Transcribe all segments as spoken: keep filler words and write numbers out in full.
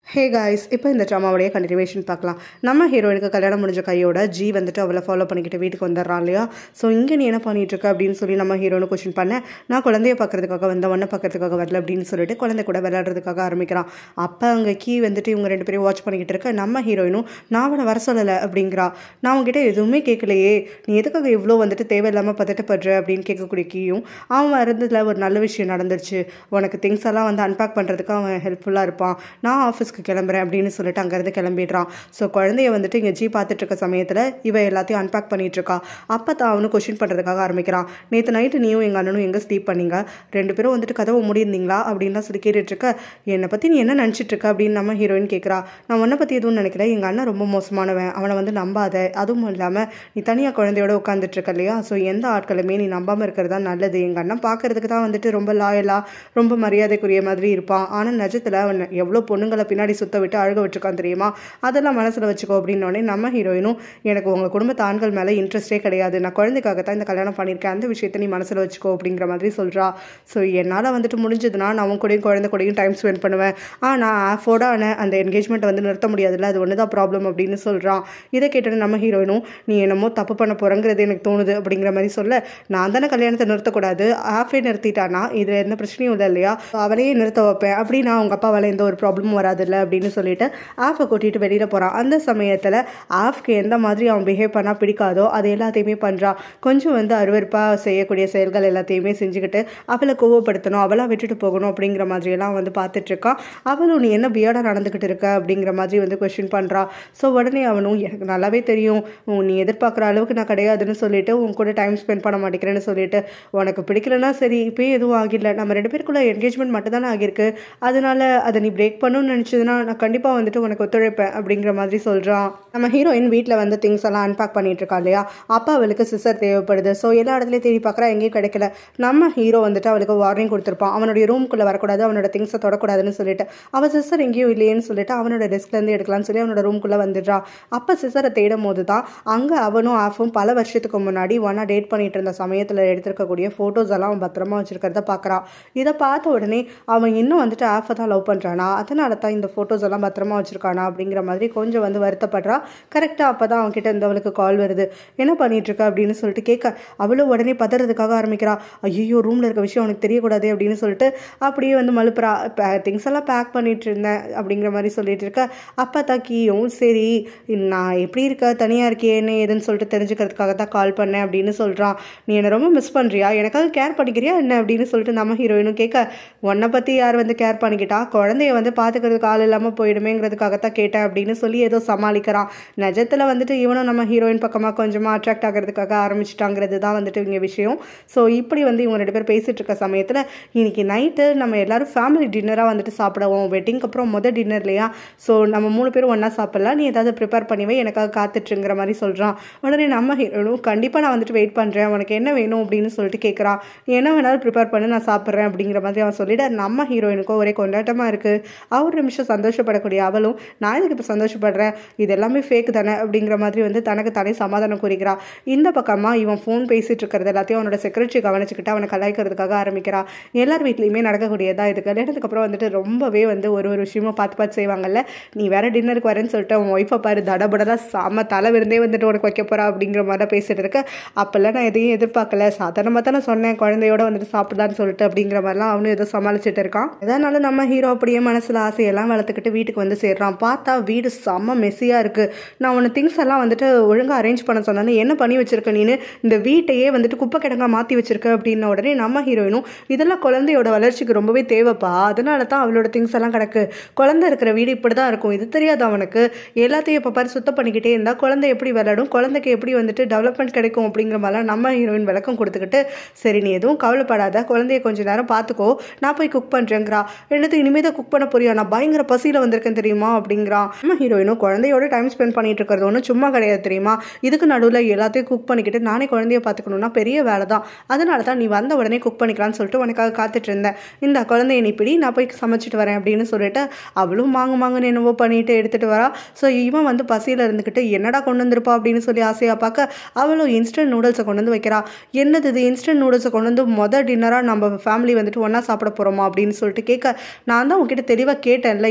Hey guys, இப்போ இந்த ட்ராமாவுடைய continuation பார்க்கலாம். நம்ம ஹீரோயினுக்கு கல்யாணம் முடிஞ்ச கையோட ஜி வந்துட்டு அவளை ஃபாலோ பண்ணிக்கிட்டு வீட்டுக்கு வந்துடுறான் இல்லையா. ஸோ இங்கே நீ என்ன பண்ணிட்டு இருக்க அப்படின்னு சொல்லி நம்ம ஹீரோனு கொஸ்டின் பண்ணேன். நான் குழந்தைய பார்க்கறதுக்காக வந்த ஒன்றை பார்க்கறதுக்காக வரல அப்படின்னு சொல்லிட்டு குழந்தை கூட விளையாடுறதுக்காக ஆரம்பிக்கிறான். அப்போ அங்கே கீ வந்துட்டு இவங்க ரெண்டு பேரும் வாட்ச் பண்ணிக்கிட்டு இருக்க நம்ம ஹீரோயினும் நான் அவனை வர சொல்லலை அப்படிங்கிறா. நான் அவங்ககிட்ட எதுவுமே கேட்கலையே, நீ எதுக்காக இவ்வளோ வந்துட்டு தேவையில்லாமல் பதட்டப்படுற அப்படின்னு கேட்கக்கூடிய கீயும் அவன் வரதுல ஒரு நல்ல விஷயம் நடந்துருச்சு, உனக்கு திங்ஸ் எல்லாம் வந்து அன்பேக் பண்ணுறதுக்கு அவன் ஹெல்ப்ஃபுல்லாக இருப்பான், நான் ஆஃபீஸ்க்கு கிளம்புறேன் அப்படின்னு சொல்லிட்டு அங்கேருந்து கிளம்பிடுறான். ஸோ குழந்தைய வந்துட்டு இங்கே ஜி பார்த்துட்டு இருக்க சமயத்தில் இவ எல்லாத்தையும் அன்பேக் பண்ணிட்டு இருக்கா. அப்போ தான் அவனு கொஸ்டின் பண்ணுறதுக்காக ஆரம்பிக்கிறான். நேற்று நைட்டு நீயும் எங்கள் அண்ணனும் எங்கே ஸ்லீப் பண்ணீங்க, ரெண்டு பேரும் வந்துட்டு கதவை முடியிருந்தீங்களா அப்படின்லாம் சொல்லி கேட்டுட்டு இருக்க. என்னை பற்றி நீ என்ன நினச்சிட்டு இருக்க அப்படின்னு நம்ம ஹீரோயின் கேட்குறா. நான் உன்னை பற்றி எதுவும் நினைக்கல, எங்கள் அண்ணன் ரொம்ப மோசமானவன், அவனை வந்து நம்பாத, அதுவும் இல்லாமல் நீ தனியாக குழந்தையோட உட்காந்துட்டு இருக்க இல்லையா, ஸோ எந்த ஆட்களுமே நீ நம்பாமல் இருக்கிறது தான் நல்லது. எங்கள் அண்ணன் பார்க்கறதுக்கு தான் வந்துட்டு ரொம்ப லாயலாக ரொம்ப மரியாதைக்குரிய மாதிரி இருப்பான், ஆனால் நிஜத்தில் அவன் எவ்வளோ பொண்ணுங்களை பின்னாடி சுத்த விட்டு அழுக விட்டுருக்கான் தெரியுமா, அதெல்லாம் மனசில் வச்சுக்கோ அப்படின்னோடனே நம்ம ஹீரோயினும் எனக்கு உங்கள் குடும்பத்து ஆண்கள் மேலே இன்ட்ரெஸ்டே கிடையாது, நான் குழந்தைக்காக தான் இந்த கல்யாணம் பண்ணியிருக்கேன், அந்த விஷயத்தை நீ மனசில் வச்சுக்கோ அப்படிங்கிற மாதிரி சொல்கிறா. ஸோ என்னால் வந்துட்டு முடிஞ்சதுன்னா நான் அவன் கூடயும் குழந்தை கூடயும் டைம் ஸ்பெண்ட் பண்ணுவேன், ஆனால் ஆஃபோட அந்த என்கேஜ்மெண்ட்டை வந்து நிறுத்த முடியாதுல்ல, அது ஒன்று தான் ப்ராப்ளம் அப்படின்னு சொல்கிறான். இதை கேட்டது நம்ம ஹீரோயினும் நீ என்னமோ தப்பு பண்ண போகிறங்கிறது எனக்கு தோணுது அப்படிங்கிற மாதிரி சொல்ல, நான் தானே கல்யாணத்தை நிறுத்தக்கூடாது, ஆஃபே நிறுத்திட்டானா இதில் எந்த பிரச்சனையும் இல்லை இல்லையா, அவளையே நிறுத்த வைப்பேன் அப்படின்னா அவங்க அப்பாவால் எந்த ஒரு ப்ராப்ளமும் வராதுல்ல அப்படின்னு சொல்லிட்டு ஆஃபை கூட்டிகிட்டு வெளியில் போகிறான். அந்த சமயத்தில் ஆஃப்க்கு எந்த மாதிரி அவன் பிஹேவ் பண்ணால் பிடிக்காதோ அது எல்லாத்தையுமே பண்ணுறான். கொஞ்சம் வந்து அருவருப்பாக செய்யக்கூடிய செயல்கள் எல்லாத்தையுமே செஞ்சுக்கிட்டு அவளை கோவப்படுத்தணும், அவளாக விட்டுட்டு போகணும் அப்படிங்கிற மாதிரியெல்லாம் வந்து பார்த்துட்ருக்கான். அவளும் நீ என்ன பியர்டாக நடந்துக்கிட்டு இருக்க அப்படிங்கிற மாதிரி வந்து கொஸ்டின் பண்ணுறா. ஸோ உடனே அவனும் எனக்கு நல்லாவே தெரியும் நீ எதிர்பார்க்குற அளவுக்கு நான் கிடையாதுன்னு சொல்லிட்டு உன் கூட டைம் ஸ்பெண்ட் பண்ண மாட்டேங்கிறேன்னு சொல்லிட்டு, உனக்கு பிடிக்கலன்னா சரி, இப்போயே எதுவும் ஆகிடல, நம்ம ரெண்டு பேருக்குள்ள என்கேஜ்மெண்ட் மட்டும் தானே ஆகியிருக்கு, அதனால அதை நீ பிரேக் பண்ணணும்னு நினச்சதுன்னா நான் கண்டிப்பாக வந்துட்டு உனக்கு ஒத்துழைப்பேன் அப்படிங்கிற மாதிரி சொல்கிறான். நம்ம ஹீரோயின் வீட்டில் வந்து திங்ஸ் எல்லாம் அன்பேக் பண்ணிட்டு இருக்கா இல்லையா, அப்போ அவளுக்கு சிசர் தேவைப்படுது. ஸோ எல்லா இடத்துலையும் தேடி பார்க்குறா, எங்கேயும் கிடைக்கல. நம்ம ஹீரோ வந்துட்டு அவளுக்கு வார்னிங் கொடுத்துருப்பான், அவனுடைய ரூம்குள்ளே வரக்கூடாது, அவனோட திங்ஸை தொடக்கூடாதுன்னு சொல்லிட்டு. அவள் சிசர் எங்கேயும் இல்லையேன்னு சொல்லிட்டு அவனோட டெஸ்க்லேருந்து எடுக்கலாம்னு சொல்லி அவனோட ரூம்குள்ளே வந்துடுறா. அப்போ சிசரை தேடும் போது தான் அங்கே அவனும் ஆஃபும் பல வருஷத்துக்கு முன்னாடி ஒன்றா டேட் பண்ணிட்டு இருந்த சமயத்தில் எடுத்திருக்கக்கூடிய ஃபோட்டோஸ் எல்லாம் அவன் பத்திரமா வச்சிருக்கிறத பார்க்குறான். இதை பார்த்த உடனே அவன் இன்னும் வந்துட்டு ஆஃபை தான் லவ் பண்ணுறானா, அதனால தான் இந்த ஃபோட்டோஸ் எல்லாம் பத்திரமா வச்சிருக்கானா அப்படிங்கிற மாதிரி கொஞ்சம் வந்து வருத்தப்படுறா. கரெக்டாக அப்போ தான் அவன்கிட்ட இருந்து அவளுக்கு கால் வருது. என்ன பண்ணிட்டு இருக்க அப்படின்னு சொல்லிட்டு கேட்க அவளும் உடனே பதறதுக்காக ஆரம்பிக்கிறா. ஐயோ ரூமில் இருக்க விஷயம் அவனுக்கு தெரியக்கூடாது அப்படின்னு சொல்லிட்டு அப்படியே வந்து மழுப்புறா. திங்ஸ் எல்லாம் பேக் பண்ணிட்டு இருந்தேன் அப்படிங்கிற மாதிரி சொல்லிட்டு இருக்க. அப்போ தான் கீயும் சரி நான் எப்படி இருக்க, தனியாக இருக்கே என்ன ஏதுன்னு சொல்லிட்டு தெரிஞ்சுக்கிறதுக்காக தான் கால் பண்ணேன் அப்படின்னு சொல்கிறான். நீ என்னை ரொம்ப மிஸ் பண்ணுறியா, எனக்காக கேர் பண்ணிக்கிறியா என்ன அப்படின்னு சொல்லிட்டு நம்ம ஹீரோயினும் கேட்க, உன்னை பற்றி யார் வந்து கேர் பண்ணிக்கிட்டா, குழந்தைய வந்து பார்த்துக்கிறதுக்கு ஆள் இல்லாமல் போயிடுமேங்கிறதுக்காகத்தான் கேட்டேன் அப்படின்னு சொல்லி ஏதோ சமாளிக்கிறான். நிஜத்தில் வந்துட்டு இவனும் நம்ம ஹீரோயின் பக்கமாக கொஞ்சமாக அட்ராக்ட் ஆகிறதுக்காக ஆரம்பிச்சிட்டாங்கிறது தான் வந்துட்டு இங்கே விஷயம். ஸோ இப்படி வந்து இவங்க ரெண்டு பேர் பேசிகிட்டு இருக்க சமயத்தில் இன்னைக்கு நைட்டு நம்ம எல்லாரும் ஃபேமிலி டின்னராக வந்துட்டு சாப்பிடுவோம், வெட்டிங்க்கு அப்புறம் மொதல் டின்னர் இல்லையா, ஸோ நம்ம மூணு பேரும் ஒன்றா சாப்பிடலாம், நீ ஏதாவது ப்ரிப்பேர் பண்ணிவே எனக்காக காத்துட்ருங்கிற மாதிரி சொல்கிறான். உடனே நம்ம ஹீரோனும் கண்டிப்பாக நான் வந்துட்டு வெயிட் பண்ணுறேன், உனக்கு என்ன வேணும் அப்படின்னு சொல்லிட்டு கேட்குறான். என்ன வேணாலும் ப்ரிப்பேர் பண்ணி நான் சாப்பிட்றேன் அப்படிங்கிற மாதிரி அவன் சொல்லிவிட நம்ம ஹீரோயினுக்கும் ஒரே கொண்டாட்டமாக இருக்குது. அவர் நிமிஷம் சந்தோஷப்படக்கூடிய அவளும் நான் இதுக்கு இப்போ சந்தோஷப்படுறேன், இது எல்லாமே ஃபேக் தானே அப்படிங்கிற மாதிரி வந்து தனக்கு தானே சமாதானம் கூறிக்கிறா. இந்த பக்கமாக இவன் ஃபோன் பேசிகிட்டு இருக்கிறது எல்லாத்தையும் அவனோட செக்ரட்டரி கவனிச்சுக்கிட்டு அவனை கலாய்க்கிறதுக்காக ஆரம்பிக்கிறா. எல்லார் வீட்லேயுமே நடக்கக்கூடியதாக இது. கல்யாணத்துக்கு அப்புறம் வந்துட்டு ரொம்பவே வந்து ஒரு ஒரு விஷயமா பார்த்து பார்த்து செய்வாங்கல்ல, நீ வேற டின்னருக்கு வரேன்னு சொல்லிட்டு அவன் ஒய்ஃபை பாரு தடபடலாம் சாம தலை விருந்தே வந்துட்டு உனக்கு வைக்க போறா அப்படிங்கிற மாதிரி தான் பேசிட்டு இருக்க. அப்பெல்லாம் நான் எதையும் எதிர்பார்க்கல, சாதாரணமாக தான் நான் சொன்னேன் குழந்தையோட வந்துட்டு சாப்பிடலான்னு சொல்லிட்டு அப்படிங்கிற மாதிரிலாம் அவனும் ஏதோ சமாளிச்சுட்டு இருக்கான். அதனால நம்ம ஹீரோ அப்படியே மனசில் ஆசையெல்லாம் வளர்த்துக்கிட்டு வீட்டுக்கு வந்து சேர்றான். பார்த்தா வீடு செம்ம மெஸ்ஸியாக இருக்குது. நான் உன்னை திங்ஸ் எல்லாம் வந்துட்டு ஒழுங்காக அரேஞ்ச் பண்ண சொன்னாலும் என்ன பண்ணி வச்சிருக்க நீனு, இந்த வீட்டையே வந்துட்டு குப்பை கிடங்கா மாற்றி வச்சிருக்க அப்படின்ன உடனே நம்ம ஹீரோயினும் இதெல்லாம் குழந்தையோட வளர்ச்சிக்கு ரொம்பவே தேவைப்பா, அதனால தான் அவளோட திங்ஸ் எல்லாம் கிடக்கு, குழந்தை இருக்கிற வீடு இப்படி தான் இருக்கும், இது தெரியாது அவனுக்கு, எல்லாத்தையும் இப்போ பாரு சுத்தம் பண்ணிக்கிட்டே இருந்தால் குழந்தை எப்படி விளையாடும், குழந்தைக்கு எப்படி வந்துட்டு டெவலப்மெண்ட் கிடைக்கும் அப்படிங்கிற மாதிரிலாம் நம்ம ஹீரோயின் விளக்கம் கொடுத்துக்கிட்டு சரி நீ எதுவும் கவலைப்படாத, குழந்தைய கொஞ்சம் நேரம் பார்த்துக்கோ, நான் போய் குக் பண்ணுறேங்கிறா. என்னது இனிமே தான் குக் பண்ண போறியா, நான் பயங்கர பசியில் வந்திருக்கேன் தெரியுமா அப்படிங்கிறான். நம்ம ஹீரோயினும் குழந்தையோட டைம் ஸ்பெண்ட் பண்ணிட்டு இருக்கிறது ஒன்றும் சும்மா கிடையாது தெரியுமா, இதுக்கு நடுவில் எல்லாத்தையும் குக் பண்ணிக்கிட்டு நானே குழந்தைய பார்த்துக்கணும்னா பெரிய வேலை தான், அதனால தான் நீ வந்த உடனே குக் பண்ணிக்கலாம்னு சொல்லிட்டு உனக்காக காத்துட்டு இருந்தேன், இந்த குழந்தைய நீ பிடி நான் போய் சமைச்சிட்டு வரேன் அப்படின்னு சொல்லிட்டு அவளும் மாங்கு மாங்குன்னு என்னவோ பண்ணிட்டு எடுத்துட்டு வரா. ஸோ இவன் வந்து பசியில் இருந்துக்கிட்டு என்னடா கொண்டு வந்திருப்பா அப்படின்னு சொல்லி ஆசையாக பார்க்க அவளும் இன்ஸ்டன்ட் நூடுல்ஸை கொண்டு வந்து வைக்கிறா. என்னது இது இன்ஸ்டன்ட் நூடுல்ஸை கொண்டு வந்து மொதல் டின்னராக நம்ம ஃபேமிலி வந்துட்டு ஒன்றா சாப்பிட போகிறோமா அப்படின்னு சொல்லிட்டு கேட்க, நான் தான் உங்ககிட்ட தெளிவாக கேட்டேன்ல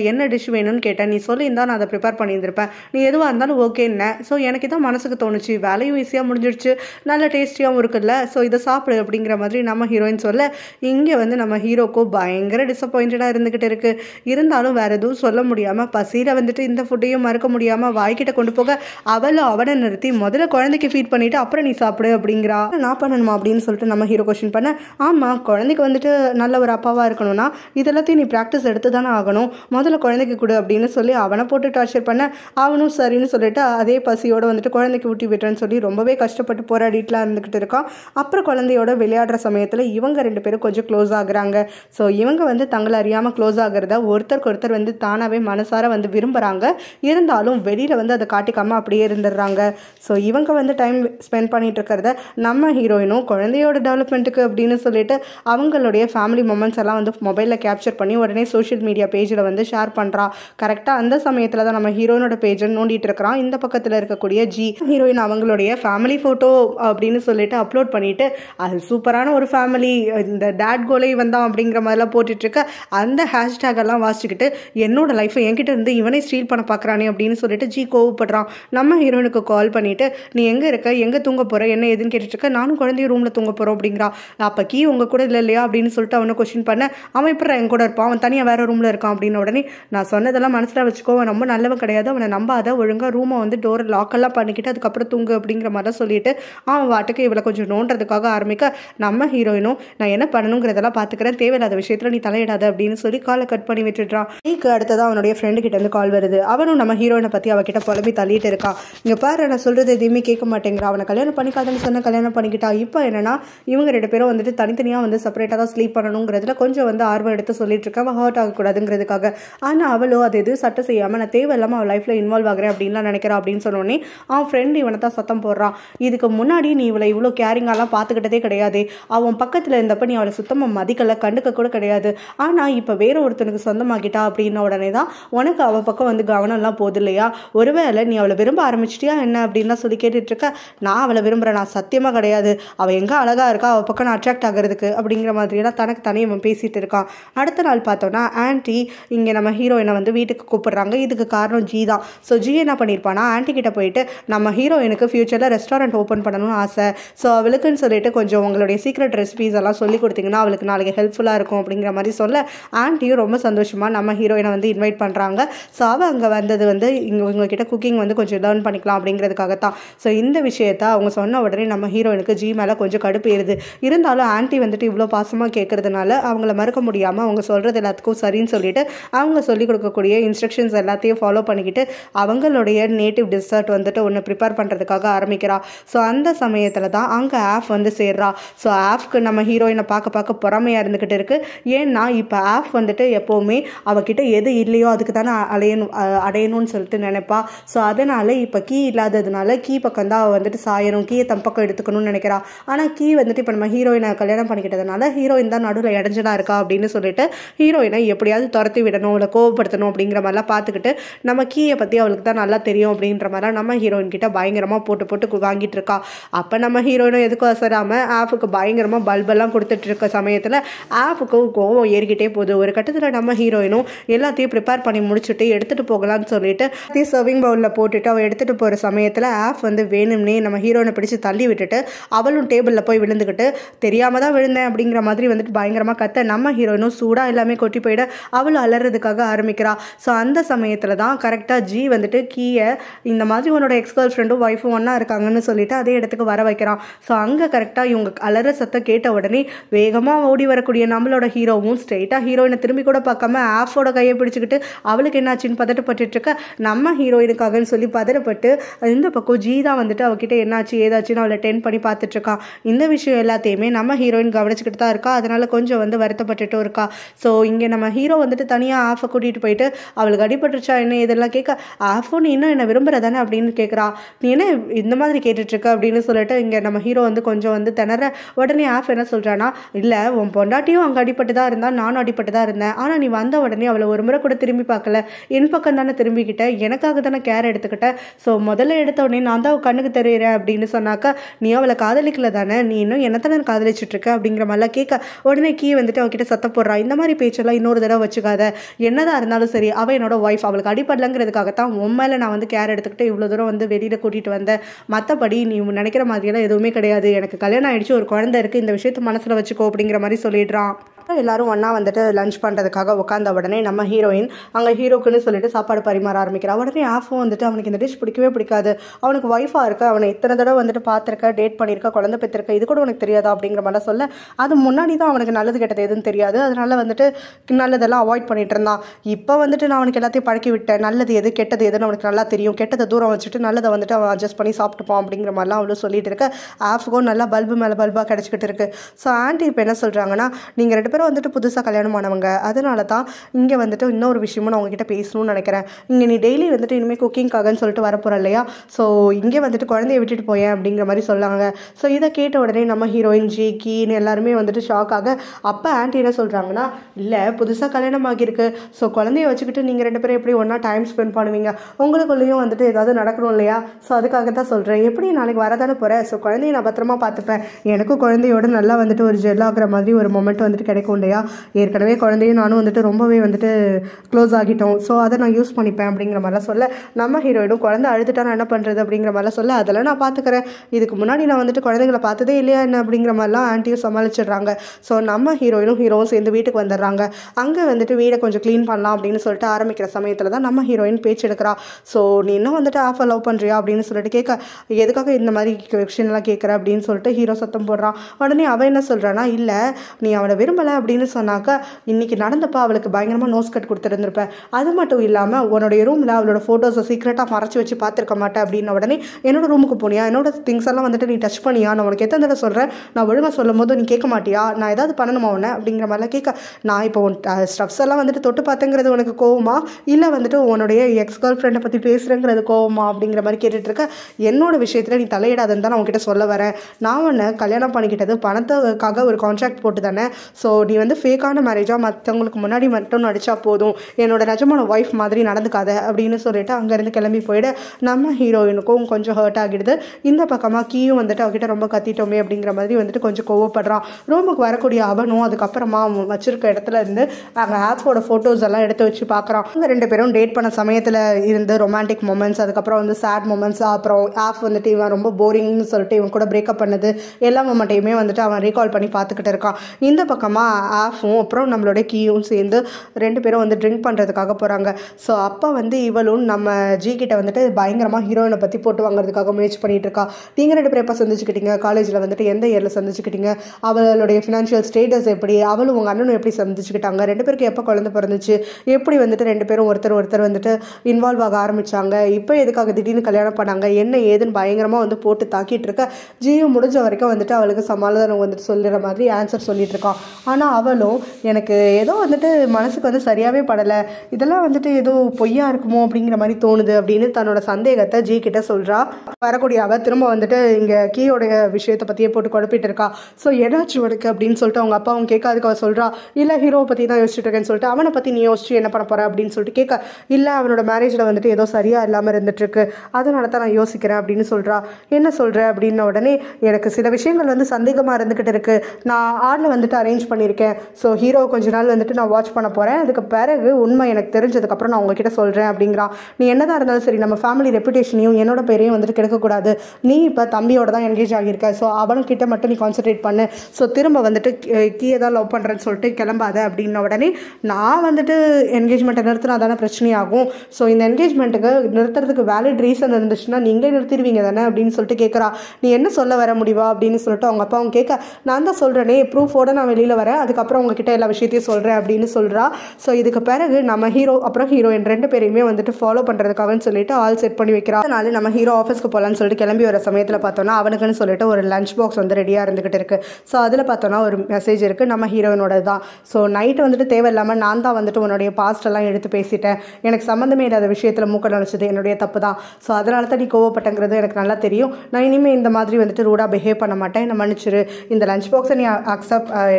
என்ன டிஷ் வேணும்னு கேட்டேன், நீ சொல்லியிருந்தா நான் அதை ப்ரிப்பேர் பண்ணியிருந்திருப்பேன், நீ எதுவாக இருந்தாலும் ஓகேன்னு. ஸோ எனக்கு தான் மனசுக்கு தோணுச்சு, வேலையும் ஈஸியாக முடிஞ்சிடுச்சு, நல்ல டேஸ்டியாகவும் இருக்குல்ல, ஸோ இதை சாப்பிடு அப்படிங்கிற மாதிரி நம்ம ஹீரோயின் சொல்ல இங்கே வந்து நம்ம ஹீரோக்கோ பயங்கர டிசப்பாயிண்டடாக இருந்துக்கிட்டு இருக்கு. இருந்தாலும் வேற எதுவும் சொல்ல முடியாமல் பசியில் வந்துட்டு இந்த ஃபுட்டையும் மறக்க முடியாமல் வாய்க்கிட்ட கொண்டு போக அவளும் அவனை நிறுத்தி முதல்ல குழந்தைக்கு ஃபீட் பண்ணிவிட்டு அப்புறம் நீ சாப்பிடு அப்படிங்கிறா. நான் பண்ணணுமா அப்படின்னு சொல்லிட்டு நம்ம ஹீரோ கொஸ்டின் பண்ண, ஆமாம் குழந்தைக்கு வந்துட்டு நல்ல ஒரு அப்பாவாக இருக்கணும்னா இதெல்லாத்தையும் நீ ப்ராக்டிஸ் எடுத்து தானே ஆகணும், முதல்ல குழந்தைக்கு கொடு அப்படின்னு சொல்லி அவனை போட்டு டார்ச்சர் பண்ண அவனும் சரின்னு சொல்லிட்டு அதே பசியோடு வந்துட்டு குழந்தைக்கு ஊட்டி விட்டுறேன்னு சொல்லி ரொம்பவே கஷ்டப்பட்டு போராடிட்டுலாம் இருந்துக்கிட்டு இருக்கான். அப்புறம் குழந்தையோட விளையாடுற சமயத்தில் இவங்க ரெண்டு பேரும் கொஞ்சம் க்ளோஸ் ஆகுறாங்க. ஸோ இவங்க வந்து தங்களை அறியாமல் க்ளோஸ் ஆகிறத ஒருத்தருக்கு ஒருத்தர் வந்து தானாகவே மனசார வந்து விரும்புகிறாங்க. இருந்தாலும் வெளியில் வந்து அதை காட்டிக்காமல் அப்படியே இருந்துடுறாங்க. ஸோ இவங்க வந்து டைம் ஸ்பெண்ட் பண்ணிட்டு இருக்கிறத நம்ம ஹீரோயினும் குழந்தையோட டெவலப்மெண்ட்டுக்கு அப்படின்னு சொல்லிட்டு அவங்களுடைய ஃபேமிலி மொமெண்ட்ஸ் எல்லாம் வந்து மொபைலில் கேப்சர் பண்ணி உடனே சோஷியல் மீடியா பேஜில் வந்து ஷேர் பண்ணுறா. கரெக்டாக அந்த சமயத்தில் தான் நம்ம ஹீரோயினோட பேஜை நோண்டிட்டு இருக்கிறான். இந்த பக்கத்தில் இருக்கக்கூடிய ஜி ஹீரோயின் அவங்களுடைய ஃபேமிலி ஃபோட்டோ அப்படின்னு சொல்லிட்டு அப்லோட் பண்ணிட்டு அது சூப்பரான ஒரு ஃபேமிலி, இந்த டேட் கோலை வந்தான் அப்படிங்கிற மாதிரிலாம் போட்டுட்ருக்க அந்த ஹேஷ்டேக் எல்லாம் வாசிச்சுக்கிட்டு என்னோட லைஃப்பை என்கிட்ட இருந்து இவனே ஸ்டீல் பண்ண பார்க்குறானே அப்படின்னு சொல்லிட்டு ஜி கோவப்படுறான். நம்ம ஹீரோயினுக்கு கால் பண்ணிட்டு நீ எங்கே இருக்க, எங்கே தூங்க போகிற, என்ன எதுன்னு கேட்டுட்ருக்க, நானும் குழந்தைய ரூமில் தூங்க போகிறோம் அப்படிங்கிறா. அப்போ கீ உங்கள் கூட இல்லை இல்லையா அப்படின்னு சொல்லிட்டு அவனை கொஸ்டின் பண்ண, அவன் இப்போ என் கூட இருப்பான், அவன் தனியாக வேறு ரூமில் இருக்கான் அப்படின்னு. உடனே நான் சொன்னதெல்லாம் மனசில் வச்சுக்கோ, அவன் ரொம்ப நல்லவன் கிடையாது, அவனை நம்பாத, ஒழுங்காக ரூமை வந்து டோரை லாக்கெல்லாம் பண்ணிக்கிட்டு அதுக்கப்புறம் தூங்கு அப்படிங்கிற மாதிரி தான் சொல்லிட்டு அவன் வாட்டுக்கு இவளை கொஞ்சம் நோண்டுறதுக்காக ஆரம்பிக்க நம்ம ஹீரோயினும் நான் என்ன பண்ணணுங்கிறதெல்லாம் பார்த்துக்கிறேன், தேவையில்லாத விஷயத்தில் நீ தலையிடாத அப்படின்னு சொல்லி காலை கட் பண்ணி விட்டுடுறான். நீக்கு அடுத்ததான் அவனுடைய ஃப்ரெண்டு கிட்ட இருந்து கால் வருது. அவனும் நம்ம ஹீரோயினை பற்றி அவகிட்ட புலம்பி தள்ளிட்டு இருக்கான். இங்கே பாரு நான் சொல்கிறது எதுவுமே கேட்க மாட்டேங்கிறா, அவனை கல்யாணம் பண்ணிக்காதுன்னு சொன்ன கல்யாணம் பண்ணிக்கிட்டா. இப்போ என்னன்னா இவங்க ரெண்டு பேரும் வந்துட்டு தனித்தனியாக வந்து செப்பரேட்டாக தான் ஸ்லீப் பண்ணணுங்கிறதுல கொஞ்சம் வந்து ஆர்வம் எடுத்து சொல்லிட்டு இருக்கா, அவன் ஹர்ட் ஆகக்கூடாதுங்கிறதுக்காக. ஆனால் அவளோ அது எதுவும் சட்டம் செய்யாமல் நான் தேவையில்லாமல் அவள் லைஃப்பில் இன்வால்வ் ஆகிறேன் அப்படின்லாம் நினைக்கிறா அப்படின்னு சொன்னோடனே அவன் ஃப்ரெண்டு இவனை தான் சத்தம் போடுறான். இதுக்கு முன்னாடி நீ இவளை இவ்வளோ கேரிங்காலாம் பார்த்துக்கிட்டதே கிடையாது, அவன் பக்கத்தில் இருந்தப்ப நீ அவளை சுத்தமாக மதிக்கலை, கண்டுக்க கூட கிடையாது. ஆனால் இப்போ வேற ஒருத்தனுக்கு சொந்தமாக்கிட்டா அப்படின்ன உடனே தான் உனக்கு அவள் பக்கம் வந்து கவனம்லாம் போகுது இல்லையா, ஒருவேளை நீ அவளை விரும்ப ஆரம்பிச்சிட்டியா என்ன அப்படின்லாம் சொல்லி கேட்டுட்டு இருக்க. நான் அவளை விரும்புகிறேன், நான் சத்தியமாக கிடையாது, அவள் எங்கே அழகாக இருக்கா அவள் பக்கம் நான் அட்ராக்ட் ஆகிறதுக்கு அப்படிங்கிற மாதிரியெல்லாம் தனக்கு தனியாக அவன் பேசிகிட்டு இருக்கான். அடுத்த நாள் பார்த்தோன்னா ஆன்ட்டி இங்கே நம்ம ஹீரோயினை வந்து வீட்டுக்கு கூப்பிடுறாங்க. இதுக்கு காரணம் ஜி தான். ஸோ ஜி என்ன பண்ணியிருப்பானா ஆன்ட்டி கிட்ட போயிட்டு நம்ம ஹீரோயினுக்கு ஃபியூச்சரில் ரெஸ்டாரண்ட் ஓப்பன் பண்ணணும்னு ஆசை, ஸோ அவளுக்குன்னு சொல்லிட்டு கொஞ்சம் உங்களுடைய சீக்ரெட் ரெசிபீஸ் எல்லாம் சொல்லி கொடுத்தீங்கன்னா அவளுக்கு நாளைக்கு ஹெல்ப்ஃபுல்லாக இருக்கும் அப்படிங்கிற மாதிரி சொல்ல ஆன்ட்டியும் ரொம்ப சந்தோஷமாக நம்ம ஹீரோயினை வந்து இன்வைட் பண்ணுறாங்க. ஸோ அவள் அங்கே வந்தது வந்து இங்கே உங்ககிட்ட குக்கிங் வந்து கொஞ்சம் லேர்ன் பண்ணிக்கலாம் அப்படிங்கிறதுக்காகத்தான். ஸோ இந்த விஷயத்த அவங்க சொன்ன உடனே நம்ம ஹீரோயினுக்கு ஜி மேலே கொஞ்சம் கடுப்பு ஏறுது. இருந்தாலும் ஆன்ட்டி வந்துட்டு இவ்வளோ பாசமாக கேட்கறதுனால அவங்கள மறக்க முடியாமல் அவங்க சொல்கிறது எல்லாத்துக்கும் சரின்னு சொல்லிட்டு அவங்க சொல்லிக் கொடுக்கக்கூடிய இன்ஸ்ட்ரக்ஷன்ஸ் எல்லாத்தையும் ஃபாலோ பண்ணிக்கிட்டு அவங்களுடைய நேட்டிவ் டிசர்ட் வந்துட்டு ஒன்று ப்ரிப்பேர் பண்ணுறதுக்காக ஆரம்பிக்கிறா. ஸோ அந்த சமயத்தில் தான் அங்கே ஆஃப் வந்து சேர்றா. ஸோ ஆஃப்க்கு நம்ம ஹீரோயினை பார்க்க பார்க்க பொறாமையாக இருந்துக்கிட்டு இருக்குது. ஏன்னா இப்போ ஆஃப் வந்துட்டு எப்போவுமே அவகிட்ட எது இல்லையோ அதுக்கு தானே அலையணும் அடையணும்னு சொல்லிட்டு நினைப்பா. ஸோ அதனால் இப்போ கீ இல்லாததுனால கீ பக்கம் தான் அவள் வந்துட்டு சாயணும், கீயை தம் பக்கம் எடுத்துக்கணும்னு நினைக்கிறா. ஆனால் கீ வந்துட்டு இப்போ நம்ம ஹீரோயினை கல்யாணம் பண்ணிக்கிட்டதுனால ஹீரோயின் தான் நடுவில் இடைஞ்சலா இருக்கா அப்படின்னு சொல்லிட்டு ஹீரோயினை எப்படியாவது துரத்தி விடணும், அவளை கோவப்படுத்தணும் அப்படிங்கிற மாதிரிலாம் பார்த்துக்கிட்டு நம்ம கீயை பற்றி அவளுக்கு தான் நல்லா தெரியும் அப்படின்ற மாதிரிலாம் நம்ம ஹீரோயின் கிட்ட பயங்கரமாக போட்டு போட்டு வாங்கிட்டு இருக்கா. அப்போ நம்ம ஹீரோயினும் எதுக்கும் அசராமல் ஆஃபுக்கு பயங்கரமாக பல்பெல்லாம் கொடுத்துட்டு இருக்க சமயத்தில் ஆஃபுக்கு கோவம் ஏறிக்கிட்டே போகுது. ஒரு கட்டத்தில் நம்ம ஹீரோயினும் எல்லாத்தையும் ப்ரிப்பேர் பண்ணி முடிச்சுட்டு எடுத்துகிட்டு போகலான்னு சொல்லிட்டு எல்லாத்தையும் சர்விங் பவுலில் போட்டுட்டு அவள் எடுத்துகிட்டு போகிற சமயத்தில் ஆஃப் வந்து வேணும்னே நம்ம ஹீரோயினை பிடிச்சி தள்ளி விட்டுட்டு அவளும் டேபிளில் போய் விழுந்துக்கிட்டு தெரியாமல் தான் விழுந்தேன் அப்படிங்கிற மாதிரி வந்துட்டு பயங்கரமாக கத்த நம்ம ஹீரோயினும் சூடாக எல்லாமே கொட்டி போயிட அவளும் அலறதுக்காக ஆரம்பிக்கிறா. ஸோ அந்த சமயத்தில் தான் கரெக்டாக ஜி வந்துட்டு கீயை இந்த மாதிரி உன்னோட எக்ஸ் கேர்ள் ஃப்ரெண்டும் ஒய்ஃபும் ஒன்றா இருக்காங்கன்னு சொல்லிட்டு அதே இடத்துக்கு வர வைக்கிறான். ஸோ அங்கே கரெக்டாக இவங்க அலற சத்தம் கேட்ட உடனே வேகமாக ஓடி வரக்கூடிய நம்மளோட ஹீரோவும் ஸ்ட்ரெயிட்டாக ஹீரோயினை திரும்பி கூட பார்க்காம ஆஃபோட கையை பிடிச்சிக்கிட்டு அவளுக்கு என்னாச்சுன்னு பதட்டப்பட்டு இருக்க. நம்ம ஹீரோயினுக்காகன்னு சொல்லி பதட்டப்பட்டு இந்த பக்கம் ஜி தான் வந்துட்டு அவகிட்ட என்னாச்சு ஏதாச்சுன்னு அவளை டென் பண்ணி பார்த்துட்டு இருக்கான். இந்த விஷயம் எல்லாத்தையுமே நம்ம ஹீரோயின் கவனிச்சுக்கிட்டு தான் இருக்கா. அதனால கொஞ்சம் வந்து வருத்தப்பட்டுட்டும் இருக்கா. ஸோ இங்கே நம்ம ஹீரோ வந்துட்டு தனியாக ஆஃபை கூட்டிகிட்டு போயிட்டு அவளுக்கு அடிபட்டுருச்சா என்ன இதெல்லாம் கேட்க ஆஃபோ நீ இன்னும் என்ன விரும்புகிற தானே அப்படின்னு கேட்குறா. நீ என்ன இந்த மாதிரி கேட்டுட்ருக்க அப்படின்னு சொல்லிட்டு இங்கே நம்ம ஹீரோ வந்து கொஞ்சம் வந்து திணற உடனே ஆஃப் என்ன சொல்கிறான்னா இல்லை உன் பொண்டாட்டியும் அங்கே அடிப்பட்டு தான் இருந்தா நானும் அடிப்பட்டு தான் இருந்தேன், ஆனால் நீ வந்த உடனே அவளை ஒரு முறை கூட திரும்பி பார்க்கல, என் பக்கம் தானே திரும்பிக்கிட்ட, எனக்காக தானே கேர் எடுத்துக்கிட்ட, ஸோ முதல்ல எடுத்த உடனே நான் தான் கண்ணுக்கு தெரியுறேன் அப்படின்னு சொன்னாக்கா நீ அவளை காதலிக்கல தானே, நீ இன்னும் என்னத்தானே காதலிச்சுட்டு இருக்க அப்படிங்கிற மாதிரிலாம் கேட்க உடனே கீ வந்துட்டு அவகிட்ட சத்த போடுறா. இந்த மாதிரி பேச்செல்லாம் இன்னொரு தடவை வச்சுக்காத, என்ன என்னதான் இருந்தாலும் சரி அவள் என்னோட ஒய்ஃப், அவளுக்கு அடிப்படலைங்கிறதுக்காகத்தான் உன் மேலே நான் வந்து கேர் எடுத்துக்கிட்டு இவ்வளோ தூரம் வந்து வெளியில் கூட்டிகிட்டு வந்தேன். மற்றபடி நீ நினைக்கிற மாதிரியெல்லாம் எதுவுமே கிடையாது. எனக்கு கல்யாணம் ஆகிடுச்சு, ஒரு குழந்தை இருக்குது, இந்த விஷயத்தை மனசில் வச்சுக்கோ அப்படிங்கிற மாதிரி சொல்லிடுறான். எல்லாரும் ஒன்றா வந்துட்டு லஞ்ச் பண்ணுறதுக்காக உட்காந்த உடனே நம்ம ஹீரோயின் அங்கே ஹீரோக்குன்னு சொல்லிட்டு சாப்பாடு பரிமாற ஆரம்பிக்கிறான். உடனே ஆஃபும் வந்துட்டு அவனுக்கு இந்த டிஷ் பிடிக்கவே பிடிக்காது, அவனுக்கு ஒய்ஃபாக இருக்க, அவனை இத்தனை தடவை வந்துட்டு பார்த்துருக்க, டேட் பண்ணியிருக்க, குழந்தை பெற்றிருக்க, இது கூட உனக்கு தெரியாதா அப்படிங்கிற மாதிரிலாம் சொல்ல, அது முன்னாடி தான் அவனுக்கு நல்லது கெட்டது எதுன்னு தெரியாது, அதனால வந்துட்டு நல்லதெல்லாம் அவாய்ட் பண்ணிட்டு இருந்தான். இப்போ வந்துட்டு நான் அவனுக்கு எல்லாத்தையும் பழக்கி விட்டேன், நல்லது எது கெட்டது எதுன்னு அவனுக்கு நல்லா தெரியும், கெட்டதை தூரம் வச்சுட்டு நல்லதை வந்துட்டு அவன் அட்ஜஸ்ட் பண்ணி சாப்பிட்டுப்பான் அப்படிங்கிற மாதிரிலாம் அவளும் சொல்லிட்டு இருக்க, ஆஃபுக்கும் நல்லா பல்பு மேலே பல்பாக கிடச்சிக்கிட்டு இருக்கு. ஸோ ஆண்டி இப்போ என்ன சொல்கிறாங்கன்னா, நீங்கள் ரெண்டு பேரும் வந்துட்டு புதுசாக கல்யாணமானவங்க, அதனால தான் இங்கே வந்துட்டு இன்னொரு விஷயமும் நான் உங்ககிட்ட பேசணும்னு நினைக்கிறேன். இங்கே நீ டெய்லி வந்துட்டு இனிமேல் குக்கிங்காகன்னு சொல்லிட்டு வரப்போகிற இல்லையா, ஸோ இங்கே வந்துட்டு குழந்தைய விட்டுட்டு போயேன் அப்படிங்கிற மாதிரி சொல்லாங்க. ஸோ இதை கேட்ட உடனே நம்ம ஹீரோயின் ஜி கீன்னு எல்லாருமே வந்துட்டு ஷாக் ஆக, அப்போ ஆண்டி என்ன சொல்கிறாங்கன்னா, இல்லை புதுசாக கல்யாணம் ஆகியிருக்கு, ஸோ குழந்தைய வச்சுக்கிட்டு நீங்கள் ரெண்டு பேரும் எப்படி ஒன்றா டைம் ஸ்பெண்ட் பண்ணுவீங்க, உங்களுக்குள்ளேயும் வந்துட்டு ஏதாவது நடக்கணும் இல்லையா, ஸோ அதுக்காக தான் சொல்கிறேன். எப்படி நாளைக்கு வரதானே போகிறேன், ஸோ குழந்தைய நான் பத்திரமா பார்த்துப்பேன், எனக்கும் குழந்தையோட நல்லா வந்துட்டு ஒரு ஜெல் ஆகிற மாதிரி ஒரு மொமெண்ட் வந்துட்டு கிடைக்கும் இல்லையா, ஏற்கனவே குழந்தையும் நானும் வந்துட்டு ரொம்பவே வந்துட்டு க்ளோஸ் ஆகிட்டோம், ஸோ அதை நான் யூஸ் பண்ணிப்பேன் அப்படிங்கிற மாதிரிலாம் சொல்ல, நம்ம ஹீரோயினும் குழந்தை அழுதுட்டா நான் என்ன பண்ணுறது அப்படிங்கிற மாதிரிலாம் சொல்ல, அதெல்லாம் நான் பார்த்துக்கிறேன், இதுக்கு முன்னாடி நான் வந்துட்டு குழந்தைங்களை பார்த்ததே இல்லையா என்ன அப்படிங்கிற மாதிரிலாம் ஆண்டியும் சமாளிச்சிடுறாங்க. ஸோ நம்ம ஹீரோயினும் ஹீரோவும் சேர்ந்து வீட்டுக்கு வந்துடுறாங்க. அங்கே வந்துட்டு வீடை கொஞ்சம் க்ளீன் பண்ணலாம் அப்படின்னு சொல்லிட்டு ஆரம்பிக்கிற சமயத்தில் தான் நம்ம ஹீரோயின் பேச்சு எடுக்கிறா. ஸோ நீ இன்னும் வந்துட்டு ஆஃப் லவ் பண்ணுறியா அப்படின்னு சொல்லிட்டு கேட்க, எதுக்காக இந்த மாதிரி கொஷின்லாம் கேட்குற அப்படின்னு சொல்லிட்டு ஹீரோ சத்தம் போடுறான். உடனே அவன் என்ன சொல்கிறான்னா, இல்லை நீ அவனை விரும்பலை அப்படின்னு சொன்னாக்க இன்னைக்கு நடந்தப்போ அவளுக்கு பயங்கரமாக நோஸ் கட் கொடுத்துருந்துருப்பேன், அது மட்டும் இல்லாமல் உன்னோடைய ரூமில் அவளோட ஃபோட்டோஸை சீக்ரெட்டாக மறைச்சி வச்சு பார்த்துருக்க மாட்டேன் அப்படின்ன உடனே என்னோட ரூமுக்கு போனியா, என்னோட திங்ஸ் எல்லாம் வந்துட்டு நீ டச் பண்ணியா, நான் உனக்கு எத்தனை தடவை சொல்கிறேன், நான் ஒழுங்காக சொல்லும் போது நீ கேட்க மாட்டியா, நான் ஏதாவது பண்ணணுமா உன்னை அப்படிங்கிற மாதிரிலாம் கேட்க, நான் இப்போ உன் ஸ்டப்ஸ் எல்லாம் வந்துட்டு தொட்டு பார்த்தேங்கிறது உனக்கு கோவமா, இல்லை வந்துட்டு உன்னுடைய எக்ஸ் கேர்ள் ஃப்ரெண்டை பற்றி பேசுகிறேங்கிறது கோவமா அப்படிங்கிற மாதிரி கேட்டுட்டு இருக்க, என்னோட விஷயத்தில் நீ தலையிடாதுன்னு தான் நான் உங்ககிட்ட சொல்ல வரேன். நான் உன்னை கல்யாணம் பண்ணிக்கிட்டது பணத்துக்காக ஒரு கான்ட்ராக்ட் போட்டு தானே, ஸோ நீ வந்து ஃபேக்கான மேரேஜாக மற்றவங்களுக்கு முன்னாடி மட்டும் நடிச்சா போதும், என்னோட நிஜமான ஒய்ஃப் மாதிரி நடந்துக்காத அப்படின்னு சொல்லிட்டு அங்கேருந்து கிளம்பி போயிட, நம்ம ஹீரோயினுக்கும் கொஞ்சம் ஹர்ட் ஆகிடுது. இந்த பக்கமாக கீயும் வந்துட்டு அவகிட்ட ரொம்ப கத்திட்டோமே அப்படிங்கிற மாதிரி வந்துட்டு கொஞ்சம் கோவப்படுறான். ரூமுக்கு வரக்கூடிய அவனும் அதுக்கப்புறமா வச்சிருக்க இடத்துல இருந்து அங்கே ஆஃபோட ஃபோட்டோஸ் எல்லாம் எடுத்து வச்சு பார்க்குறான். அவங்க ரெண்டு பேரும் டேட் பண்ண சமயத்தில் இருந்து ரொமான்டிக் மூமெண்ட்ஸ், அதுக்கப்புறம் வந்து சேட் மூமெண்ட்ஸ், அப்புறம் ஆஃப் வந்துட்டு இவன் ரொம்ப போரிங்னு சொல்லிட்டு இவன் கூட பிரேக்கப் பண்ணது எல்லா மூமெண்ட்டையுமே வந்துட்டு அவன் ரீகால் பண்ணி பார்த்துக்கிட்டு இருக்கான். இந்த பக்கமாக ஆஃபும் அப்புறம் நம்மளோட கீயும் சேர்ந்து ரெண்டு பேரும் வந்து ட்ரிங்க் பண்ணுறதுக்காக போகிறாங்க. ஸோ அப்போ வந்து இவளும் நம்ம ஜி கிட்ட வந்துட்டு பயங்கரமாக ஹீரோயினை பற்றி போட்டு வாங்குறதுக்காக முயற்சி பண்ணிகிட்டு இருக்கா. நீங்கள் ரெண்டு பேரும் எப்போ சந்திச்சுக்கிட்டீங்க, காலேஜில் வந்துட்டு எந்த இயரில் சந்திச்சுக்கிட்டீங்க, அவளுடைய ஃபினான்ஷியல் ஸ்டேட்டஸ் எப்படி, அவளும் உங்கள் அண்ணனும் எப்படி சந்திச்சுக்கிட்டாங்க, ரெண்டு பேருக்கு எப்போ குழந்தை பிறந்துச்சு, எப்படி வந்துட்டு ரெண்டு பேரும் ஒருத்தர் ஒருத்தர் வந்துட்டு இன்வால்வ் ஆக ஆரம்பித்தாங்க, இப்போ எதுக்காக திடீர்னு கல்யாணம் பண்ணாங்க, என்ன ஏதுன்னு பயங்கரமாக வந்து போட்டு தாக்கிட்டு இருக்க, ஜியும் முடிஞ்ச வரைக்கும் வந்துட்டு அவளுக்கு சமாதானம் வந்துட்டு சொல்லுற மாதிரி ஆன்சர் சொல்லிட்டு இருக்கான். ஆனால் அவளும் எனக்கு ஏதோ வந்துட்டு மனசுக்கு வந்து சரியாகவே படலை, இதெல்லாம் வந்துட்டு ஏதோ பொய்யா இருக்குமோ அப்படிங்கிற மாதிரி தோணுது அப்படின்னு தன்னோட சந்தேகத்தை ஜி கிட்ட சொல்கிறா. வரக்கூடிய அவ திரும்ப வந்துட்டு இங்கே கீயோடைய விஷயத்தை பற்றியே போட்டு குழப்பிட்டு இருக்கா. ஸோ ஏதாச்சும் உனக்கு அப்படின்னு சொல்லிட்டு அவங்க அப்பா அவங்க கேட்க, அதுக்கு அவள் சொல்கிறா, இல்லை ஹீரோவை பற்றி தான் யோசிச்சுட்டு இருக்கேன்னு சொல்லிட்டு, அவனை பற்றி நீ யோசிச்சு என்ன பண்ண போகிற அப்படின்னு சொல்லிட்டு கேட்க, இல்லை அவனோட மேரேஜில் வந்துட்டு ஏதோ சரியாக இல்லாமல் இருந்துட்டுருக்கு, அதனால தான் நான் யோசிக்கிறேன் அப்படின்னு சொல்கிறா. என்ன சொல்கிற அப்படின்ன உடனே, எனக்கு சில விஷயங்கள் வந்து சந்தேகமாக இருந்துக்கிட்டு இருக்குது, நான் ஆடில் வந்துட்டு அரேஞ்ச் பண்ணியிருக்கேன், ஸோ ஹீரோ கொஞ்ச நாள் வந்துட்டு நான் வாட்ச் பண்ண போகிறேன், அதுக்கு பிறகு உண்மை எனக்கு தெரிஞ்சதுக்கப்புறம் நான் உங்ககிட்ட சொல்கிறேன் அப்படிங்கிறான். நீ என்னதான் இருந்தாலும் சரி, நம்ம ஃபேமிலி ரெப்புடேஷனையும் என்னோட பேரையும் வந்துட்டு கெடுக்கக்கூடாது, நீ இப்போ தம்பியோட தான் என்கேஜ் ஆகியிருக்க, ஸோ அவன்கிட்ட மட்டும் நீ கான்சன்ட்ரேட் பண்ணு, ஸோ திரும்ப வந்துட்டு கீயை தான் லவ் பண்ணுறேன்னு சொல்லிட்டு கிளம்பாத அப்படின்ன உடனே, நான் வந்துட்டு என்கேஜ்மெண்ட்டை நிறுத்தினா தானே பிரச்சனையாகும், ஸோ இந்த என்கேஜ்மெண்ட்டுக்கு நிறுத்துறதுக்கு வேலிட் ரீசன் இருந்துச்சுன்னா நீங்களே நிறுத்திடுவீங்க தானே அப்படின்னு சொல்லிட்டு கேட்குறா. நீ என்ன சொல்ல வர முடிவா அப்படின்னு சொல்லிட்டு அவங்க அப்பா அவங்க கேட்க, நான் தான் சொல்கிறேனே ப்ரூஃபோட நான் வெளியில் வரேன், அதுக்கப்புறம் உங்ககிட்ட எல்லா விஷயத்தையும் சொல்கிறேன் அப்படின்னு சொல்கிறா. ஸோ இதுக்கு பிறகு நம்ம ஹீரோ அப்புறம் ஹீரோயின் ரெண்டு பேரையுமே வந்துட்டு ஃபாலோ பண்ணுறதுக்காகன்னு சொல்லிட்டு ஆல் செட் பண்ணி வைக்கிறா. அதனால நம்ம ஹீரோ ஆஃபீஸ்க்கு போகலான்னு சொல்லிட்டு கிளம்பி வர சமயத்தில் பார்த்தோன்னா அவனுக்குன்னு சொல்லிட்டு ஒரு லஞ்ச் பாக்ஸ் வந்து ரெடியாக இருந்துகிட்டு இருக்குது. ஸோ அதில் பார்த்தோன்னா ஒரு மெசேஜ் இருக்குது, நம்ம ஹீரோயினோட தான். ஸோ நைட்டு வந்துட்டு தேவையில்லாமல் நான் தான் வந்துட்டு உன்னுடைய பாஸ்டெல்லாம் எடுத்து பேசிட்டேன், எனக்கு சம்மந்தமே இல்லாத விஷயத்தில் மூக்க நினச்சது என்னுடைய தப்பு தான், ஸோ அதனால தான் நீ கோவப்பட்டங்கிறது எனக்கு நல்லா தெரியும், நான் இனிமேல் இந்த மாதிரி வந்துட்டு ரூடாக பிஹேவ் பண்ண மாட்டேன், நான் மன்னிச்சிரு, இந்த லஞ்ச் பாக்ஸை நீ அக்செப்ட் எடுத்துக்கிட்ட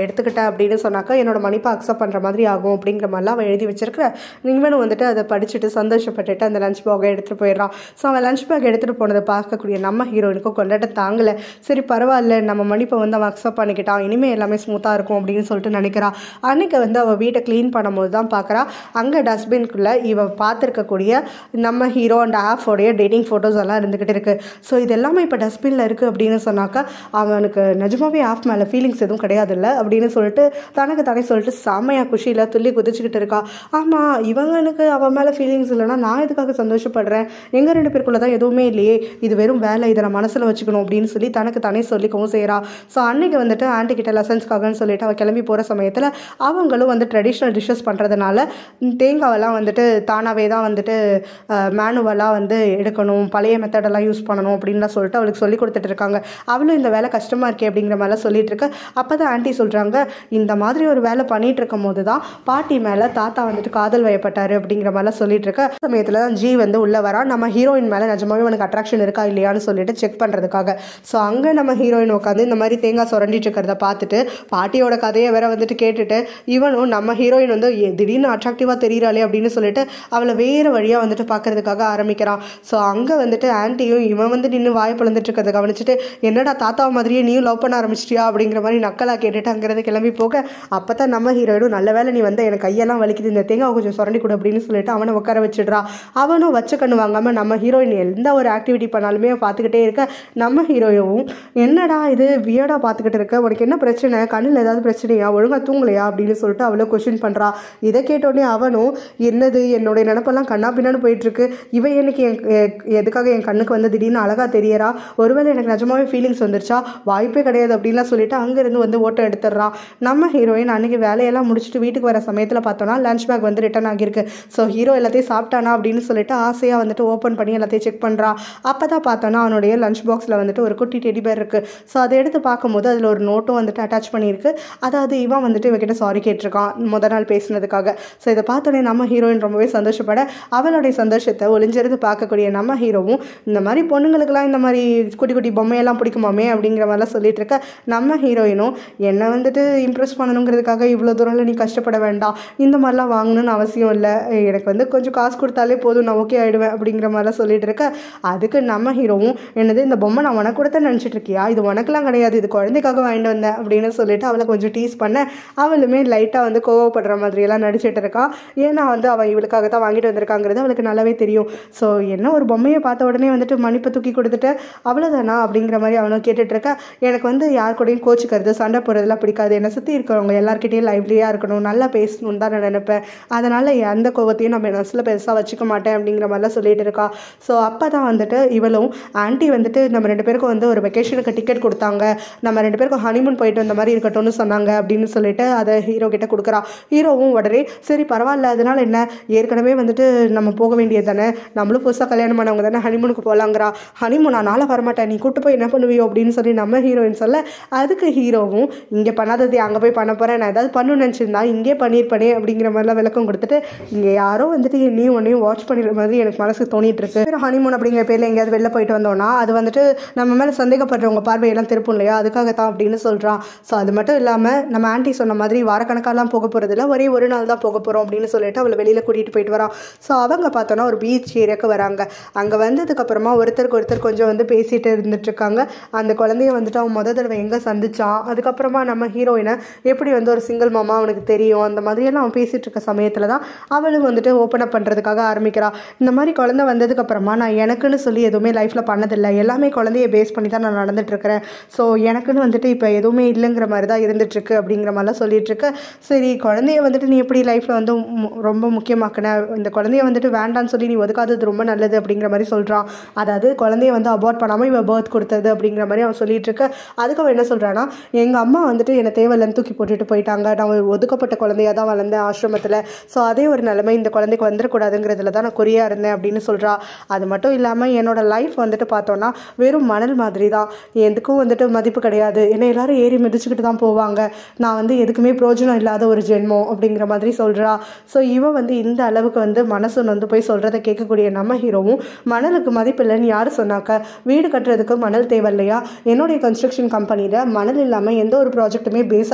அப்படின்னு சொன்னாக்கா என்னோட மன்னிப்பை அக்செப்ட் பண்ணுற மாதிரி ஆகும் அப்படிங்கிற மாதிரிலாம் அவள் எழுதி வச்சிருக்கிற. இவனும் வந்துட்டு அதை படிச்சுட்டு சந்தோஷப்பட்டுட்டு அந்த லஞ்ச் பேக்கை எடுத்துகிட்டு போயிடுறான். ஸோ அவன் லஞ்ச் பேக் எடுத்துகிட்டு போனதை பார்க்கக்கூடிய நம்ம ஹீரோயினுக்கும் கொண்டாட்ட தாங்கலை. சரி பரவாயில்ல, நம்ம மன்னிப்பை வந்து அவன் அக்செப்ட் பண்ணிக்கிட்டான், இனிமேல் எல்லாமே ஸ்மூத்தாக இருக்கும் அப்படின்னு சொல்லிட்டு நினைக்கிறா. அன்றைக்கி வந்து அவள் வீட்டை க்ளீன் பண்ணும்போது தான் பார்க்குறா, அங்கே டஸ்ட்பின்குள்ளே இவள் பார்த்துருக்கக்கூடிய நம்ம ஹீரோ அண்ட் ஆஃபோடைய டேட்டிங் ஃபோட்டோஸ் எல்லாம் இருந்துக்கிட்டு இருக்குது. ஸோ இது எல்லாமே இப்போ டஸ்ட்பினில் இருக்குது அப்படின்னு சொன்னாக்கா அவனுக்கு நிஜமாவே ஆஃப் மேலே ஃபீலிங்ஸ் எதுவும் கிடையாதுல்ல அப்படின்னு சொல்லிட்டு தனக்கு தானே சொல்லிட்டு செம்மையாக குஷியில் துள்ளி குதிச்சுக்கிட்டு இருக்கா. ஆமாம், இவங்களுக்கு அவன் மேலே ஃபீலிங்ஸ் இல்லைனா நான் எதுக்காக சந்தோஷப்படுறேன், எங்கள் ரெண்டு பேருக்குள்ளே தான் எதுவுமே இல்லையே, இது வெறும் வேலை, இதை நான் மனசில் வச்சுக்கணும் அப்படின்னு சொல்லி தனக்கு தானே சொல்லிக்கவும் செய்கிறா. ஸோ அன்றைக்கி வந்துட்டு ஆன்ட்டி கிட்ட லெசன்ஸ்க்காகன்னு சொல்லிட்டு அவள் கிளம்பி போகிற சமயத்தில் அவங்களும் வந்து ட்ரெடிஷ்னல் டிஷ்ஷஸ் பண்ணுறதுனால தேங்காவெல்லாம் வந்துட்டு தானாகவே தான் வந்துட்டு மேனுவலாக வந்து எடுக்கணும், பழைய மெத்தடெல்லாம் யூஸ் பண்ணணும் அப்படின்லாம் சொல்லிட்டு அவளுக்கு சொல்லி கொடுத்துட்டு இருக்காங்க. அவளும் இந்த வேலை கஷ்டமாக இருக்கே அப்படிங்கிற மாதிரிலாம் சொல்லிட்டு இருக்க. அப்போ தான் ஆன்ட்டி சொல்கிறாங்க, இந்த மாதிரி ஒரு வேலை பண்ணிகிட்டு இருக்கும் போது தான் பாட்டி மேலே தாத்தா வந்துட்டு காதல் வயப்பட்டார் அப்படிங்கிற மாதிரிலாம் சொல்லிட்டு இருக்க சமயத்தில் தான் ஜி வந்து உள்ளே வரா. நம்ம ஹீரோயின் மேலே நிஜமாவே உனக்கு அட்ராக்ஷன் இருக்கா இல்லையான்னு சொல்லிட்டு செக் பண்ணுறதுக்காக. ஸோ அங்கே நம்ம ஹீரோயின் உட்காந்து இந்த மாதிரி தேங்காய் சுரண்டிட்டு இருக்கிறத பார்த்துட்டு பாட்டியோட கதையை வேற வந்துட்டு கேட்டுட்டு இவனும் நம்ம ஹீரோயின் வந்து திடீர்னு அட்ராக்டிவாக தெரிகிறாளே அப்படின்னு சொல்லிட்டு அவளை வேறு வழியாக வந்துட்டு பார்க்கறதுக்காக ஆரம்பிக்கிறான். ஸோ அங்கே வந்துட்டு ஆன்ட்டியும் இவன் வந்து நின்று வாயை பிளந்துட்டு இருக்கிறத கவனிச்சுட்டு என்னடா தாத்தா மாதிரியே நீயும் லவ் பண்ண ஆரம்பிச்சிட்டியா அப்படிங்கிற மாதிரி நக்கலாக கேட்டுட்டு அங்கேருந்து கிளம்பி போக அப்போ தான் நம்ம ஹீரோயினும் நல்ல வேலை நீ வந்து எனக்கு கையெல்லாம் வலிக்குது, இந்த தேங்காய் கொஞ்சம் சுரண்டி கொடு அப்படின்னு சொல்லிட்டு அவனை உட்கார வச்சிடுறா. அவனும் வச்ச கண்ணு வாங்காமல் நம்ம ஹீரோயின் எந்த ஒரு ஆக்டிவிட்டி பண்ணாலுமே பார்த்துக்கிட்டே இருக்க. நம்ம ஹீரோயும் என்னடா இது வியர்டாக பார்த்துக்கிட்டு இருக்க, உனக்கு என்ன பிரச்சனை, கண்ணில் ஏதாவது பிரச்சனையா, ஒழுங்காக தூங்கலையா அப்படின்னு சொல்லிட்டு அவளை கொஸ்டின் பண்ணுறா. இதை கேட்டோடனே அவனும் என்னது என்னுடைய நினப்பெல்லாம் கண்ணா பின்னான்னு போயிட்டுருக்கு, இவன் எனக்கு என் எதுக்காக என் கண்ணுக்கு வந்து திடீர்னு அழகாக தெரியறா, ஒருவேளை எனக்கு நிஜமாவே ஃபீலிங்ஸ் வந்துருச்சா, வாய்ப்பே கிடையாது அப்படின்லாம் சொல்லிட்டு அங்கேருந்து வந்து ஓட்டம் எடுத்துடுறான். நம்ம ஹீரோயின் அன்றைக்கி வேலையெல்லாம் முடிச்சுட்டு வீட்டுக்கு வர சமயத்தில் பார்த்தோன்னா லஞ்ச் பேக் வந்து ரிட்டர்ன் ஆகியிருக்கு. ஸோ ஹீரோ எல்லாத்தையும் சாப்பிட்டானா அப்படின்னு சொல்லிட்டு ஆசையாக வந்துட்டு ஓப்பன் பண்ணி எல்லாத்தையும் செக் பண்ணுறான். அப்போ தான் பார்த்தோன்னா அவனுடைய லஞ்ச் பாக்ஸில் வந்துட்டு ஒரு குட்டி டெடி பேர் இருக்குது. ஸோ அதை எடுத்து பார்க்கும்போது அதில் ஒரு நோட்டும் வந்துட்டு அட்டாச் பண்ணியிருக்கு. அதாவது இவன் வந்துட்டு இவகிட்ட சாரி கேட்டிருக்கான் முத நாள் பேசினதுக்காக. ஸோ இதை பார்த்தோன்னே நம்ம ஹீரோயின் ரொம்பவே சந்தோஷப்பட அவளுடைய சந்தோஷத்தை ஒளிஞ்சிருந்து பார்க்கக்கூடிய நம்ம ஹீரோவும் இந்த மாதிரி பொண்ணுங்களுக்கெல்லாம் இந்த மாதிரி குட்டி குட்டி பொம்மையெல்லாம் பிடிக்குமாமே அப்படிங்கிற மாதிரிலாம் சொல்லிட்டு இருக்க. நம்ம ஹீரோயினும் என்னை வந்துட்டு இம்ப்ரெஸ் பண்ணணுங்கிறதுக்காக இவ்வளோ தூரம் நீ கஷ்டப்பட வேண்டாம், இந்த மாதிரிலாம் வாங்கணும்னு அவசியம் இல்லை, எனக்கு வந்து கொஞ்சம் காசு கொடுத்தாலே போதும், நான் ஓகே ஆகிடுவேன் அப்படிங்கிற மாதிரிலாம் சொல்லிட்டு இருக்க. அதுக்கு நம்ம ஹீரோவும் என்னது இந்த பொம்மை நான் உனக்கு கொடுத்த நினச்சிட்டு இருக்கியா, இது உனக்குலாம் கிடையாது, இது குழந்தைக்காக வாங்கிட்டு வந்தேன் அப்படின்னு சொல்லிட்டு அவளை கொஞ்சம் டீஸ் பண்ண அவளுமே லைட்டாக வந்து கோவப்படுற மாதிரியெல்லாம் நடிச்சிட்டு இருக்கா. ஏன்னா வந்து அவள் இவளுக்காக தான் வாங்கிட்டு வந்திருக்காங்கிறது அவளுக்கு நல்லாவே தெரியும். ஸோ என்ன ஒரு பொம்மையை பார்த்த உடனே வந்துட்டு மன்னிப்பை தூக்கி கொடுத்துட்டு அவ்வளோதானா அப்படிங்கிற மாதிரி அவனும் கேட்டுட்டு இருக்கா. எனக்கு வந்து யார் கூடயும் கோச்சிக்கிறது சண்டை போடுறதுலாம் பிடிக்காது, என்னை சுற்றி இருக்கிறவங்க எல்லாருக்கிட்டையும் லைவ்லியாக இருக்கணும், நல்லா பேசணும்னு தான் நான் நினைப்பேன், அதனால் எந்த கோவத்தையும் நம்ம மனசில் பெருசாக வச்சுக்க மாட்டேன் அப்படிங்கிற மாதிரிலாம் சொல்லிட்டு இருக்கா. ஸோ அப்போ தான் வந்துட்டு இவளும் ஆன்ட்டி வந்துட்டு நம்ம ரெண்டு பேருக்கும் வந்து ஒரு வெக்கேஷனுக்கு டிக்கெட் கொடுத்தாங்க, நம்ம ரெண்டு பேருக்கும் ஹனிமூன் போயிட்டு வந்த மாதிரி இருக்கட்டும்னு சொன்னாங்க அப்படின்னு சொல்லிட்டு அதை ஹீரோ கிட்ட கொடுக்குறா. ஹீரோவும் உடனே சரி பரவாயில்ல, அதனால என்ன, ஏற்கனவே வந்துட்டு நம்ம போக வேண்டியது தானே, நம்மளும் புதுசாக கல்யாணம் பண்ணவங்க தானே, ஹனிமூனுக்கு போகலாங்கிறா. ஹனிமூன் நான் வரமாட்டேன், நீ கூட்டு போய் என்ன பண்ணுவியோ அப்படின்னு சொல்லி நம்ம ஹீரோயின் சொல்ல அதுக்கு ஹீரோவும் இங்கே பண்ணாதது அங்கே போய் பண்ண போகிறேன், நான் ஏதாவது பண்ணணும்னு நினச்சிருந்தா இங்கே பண்ணியிருப்பேனே அப்படிங்கிற மாதிரிலாம் விளக்கம் கொடுத்துட்டு இங்கே யாரோ வந்துட்டு என்னையும் ஒன்றையும் வாட்ச் பண்ணிடுற மாதிரி எனக்கு மனசுக்கு தோணிட்டு இருக்கு. ஹனிமூன் அப்படிங்கிற பேரில் எங்கேயாவது வெளில போயிட்டு வந்தோம்னா அது வந்துட்டு நம்ம மேலே சந்தேகப்படுறவங்க பார்வையெல்லாம் திருப்பும் இல்லையா, அதுக்காக தான் அப்படின்னு சொல்கிறான். ஸோ அது மட்டும் இல்லாமல் நம்ம ஆன்ட்டி சொன்ன மாதிரி வாரக்கணக்காலாம் போக போகிறதில்ல, ஒரே ஒரு நாள் தான் போக போகிறோம் அப்படின்னு சொல்லிட்டு அவளை வெளியில் கூட்டிகிட்டு போயிட்டு வரான். ஸோ அவங்க பார்த்தோன்னா ஒரு பீச் ஏரியாவுக்கு வராங்க. அங்கே வந்ததுக்கப்புறமா ஒருத்தருக்கு ஒருத்தர் கொஞ்சம் வந்து பேசிகிட்டு இருந்துட்டு இருக்காங்க. அந்த குழந்தைய வந்துட்டு அவன் முத தடவை எங்கே சந்திச்சான், அதுக்கப்புறமா நம்ம ஹீரோயினை எப்படி வந்து ஒரு சிங்கிள் மாமா அவனுக்கு தெரியும், அந்த மாதிரியெல்லாம் அவன் பேசிகிட்டு இருக்க சமயத்தில் தான் அவளும் வந்துட்டு ஓப்பன் அப் பண்ணுறதுக்காக ஆரம்பிக்கிறா. இந்த மாதிரி குழந்தை வந்ததுக்கப்புறமா நான் எனக்குன்னு சொல்லி எதுவுமே லைஃப்பில் பண்ணதில்லை, எல்லாமே குழந்தைய பேஸ் பண்ணி தான் நான் நடந்துட்டுருக்கிறேன், ஸோ எனக்குன்னு வந்துட்டு இப்போ எதுவுமே இல்லைங்கிற மாதிரி தான் இருந்துகிட்ருக்கு அப்படிங்கிற மாதிரிலாம் சொல்லிகிட்ருக்கு. சரி குழந்தைய வந்துட்டு நீ எப்படி லைஃப்பில் வந்து ரொம்ப முக்கியமாக்கின, இந்த குழந்தைய வந்துட்டு வேண்டான்னு சொல்லி நீ ஒதுக்காதது ரொம்ப நல்லது அப்படிங்கிற மாதிரி சொல்கிறான். அதாவது குழந்தைய வந்து அபார்ட் பண்ணாமல் இவன் பர்த் கொடுத்தது அப்படிங்கிற மாதிரி அவன் சொல்லிட்டு இருக்க. அதுக்கு அவன் என்ன சொல்கிறான்னா, எங்கள் அம்மா வந்துட்டு என்னை தேவையில்லைன்னு தூக்கி போட்டுட்டு போயிட்டாங்க, நான் ஒரு ஒதுக்கப்பட்ட குழந்தையாக தான் வளர்ந்தேன் ஆசிரமத்தில், ஸோ அதே ஒரு நிலைமை இந்த குழந்தைக்கு வந்துடக்கூடாதுங்கிறதுல தான் நான் குறியாக இருந்தேன் அப்படின்னு சொல்கிறா. அது மட்டும் இல்லாமல் என்னோட லைஃப் வந்துட்டு பார்த்தோன்னா வெறும் மணல் மாதிரி தான், எதுக்கும் வந்துட்டு மதிப்பு கிடையாது, என்னை எல்லாரும் ஏறி மிதிச்சுக்கிட்டு தான் போவாங்க, நான் வந்து எதுக்குமே பிரோஜனம் இல்லாத ஒரு ஜென்மம் அப்படிங்கிற மாதிரி சொல்கிறா. ஸோ இவன் வந்து இந்த அளவுக்கு வந்து மனசு வந்து போய் சொல்கிறத கேட்கக்கூடிய நம்ம ஹீரோவும் மணலுக்கு மதிப்பு இல்லைன்னு யார் சொன்னாக்க, வீடு கட்டுறதுக்கு மணல் தேவை இல்லையா, என்னுடைய கன்ஸ்ட்ரக்ஷன் கம்பெனியில் மணல் இல்லாமல் எந்த ஒரு ப்ராஜெக்ட்டுமே பேஸ்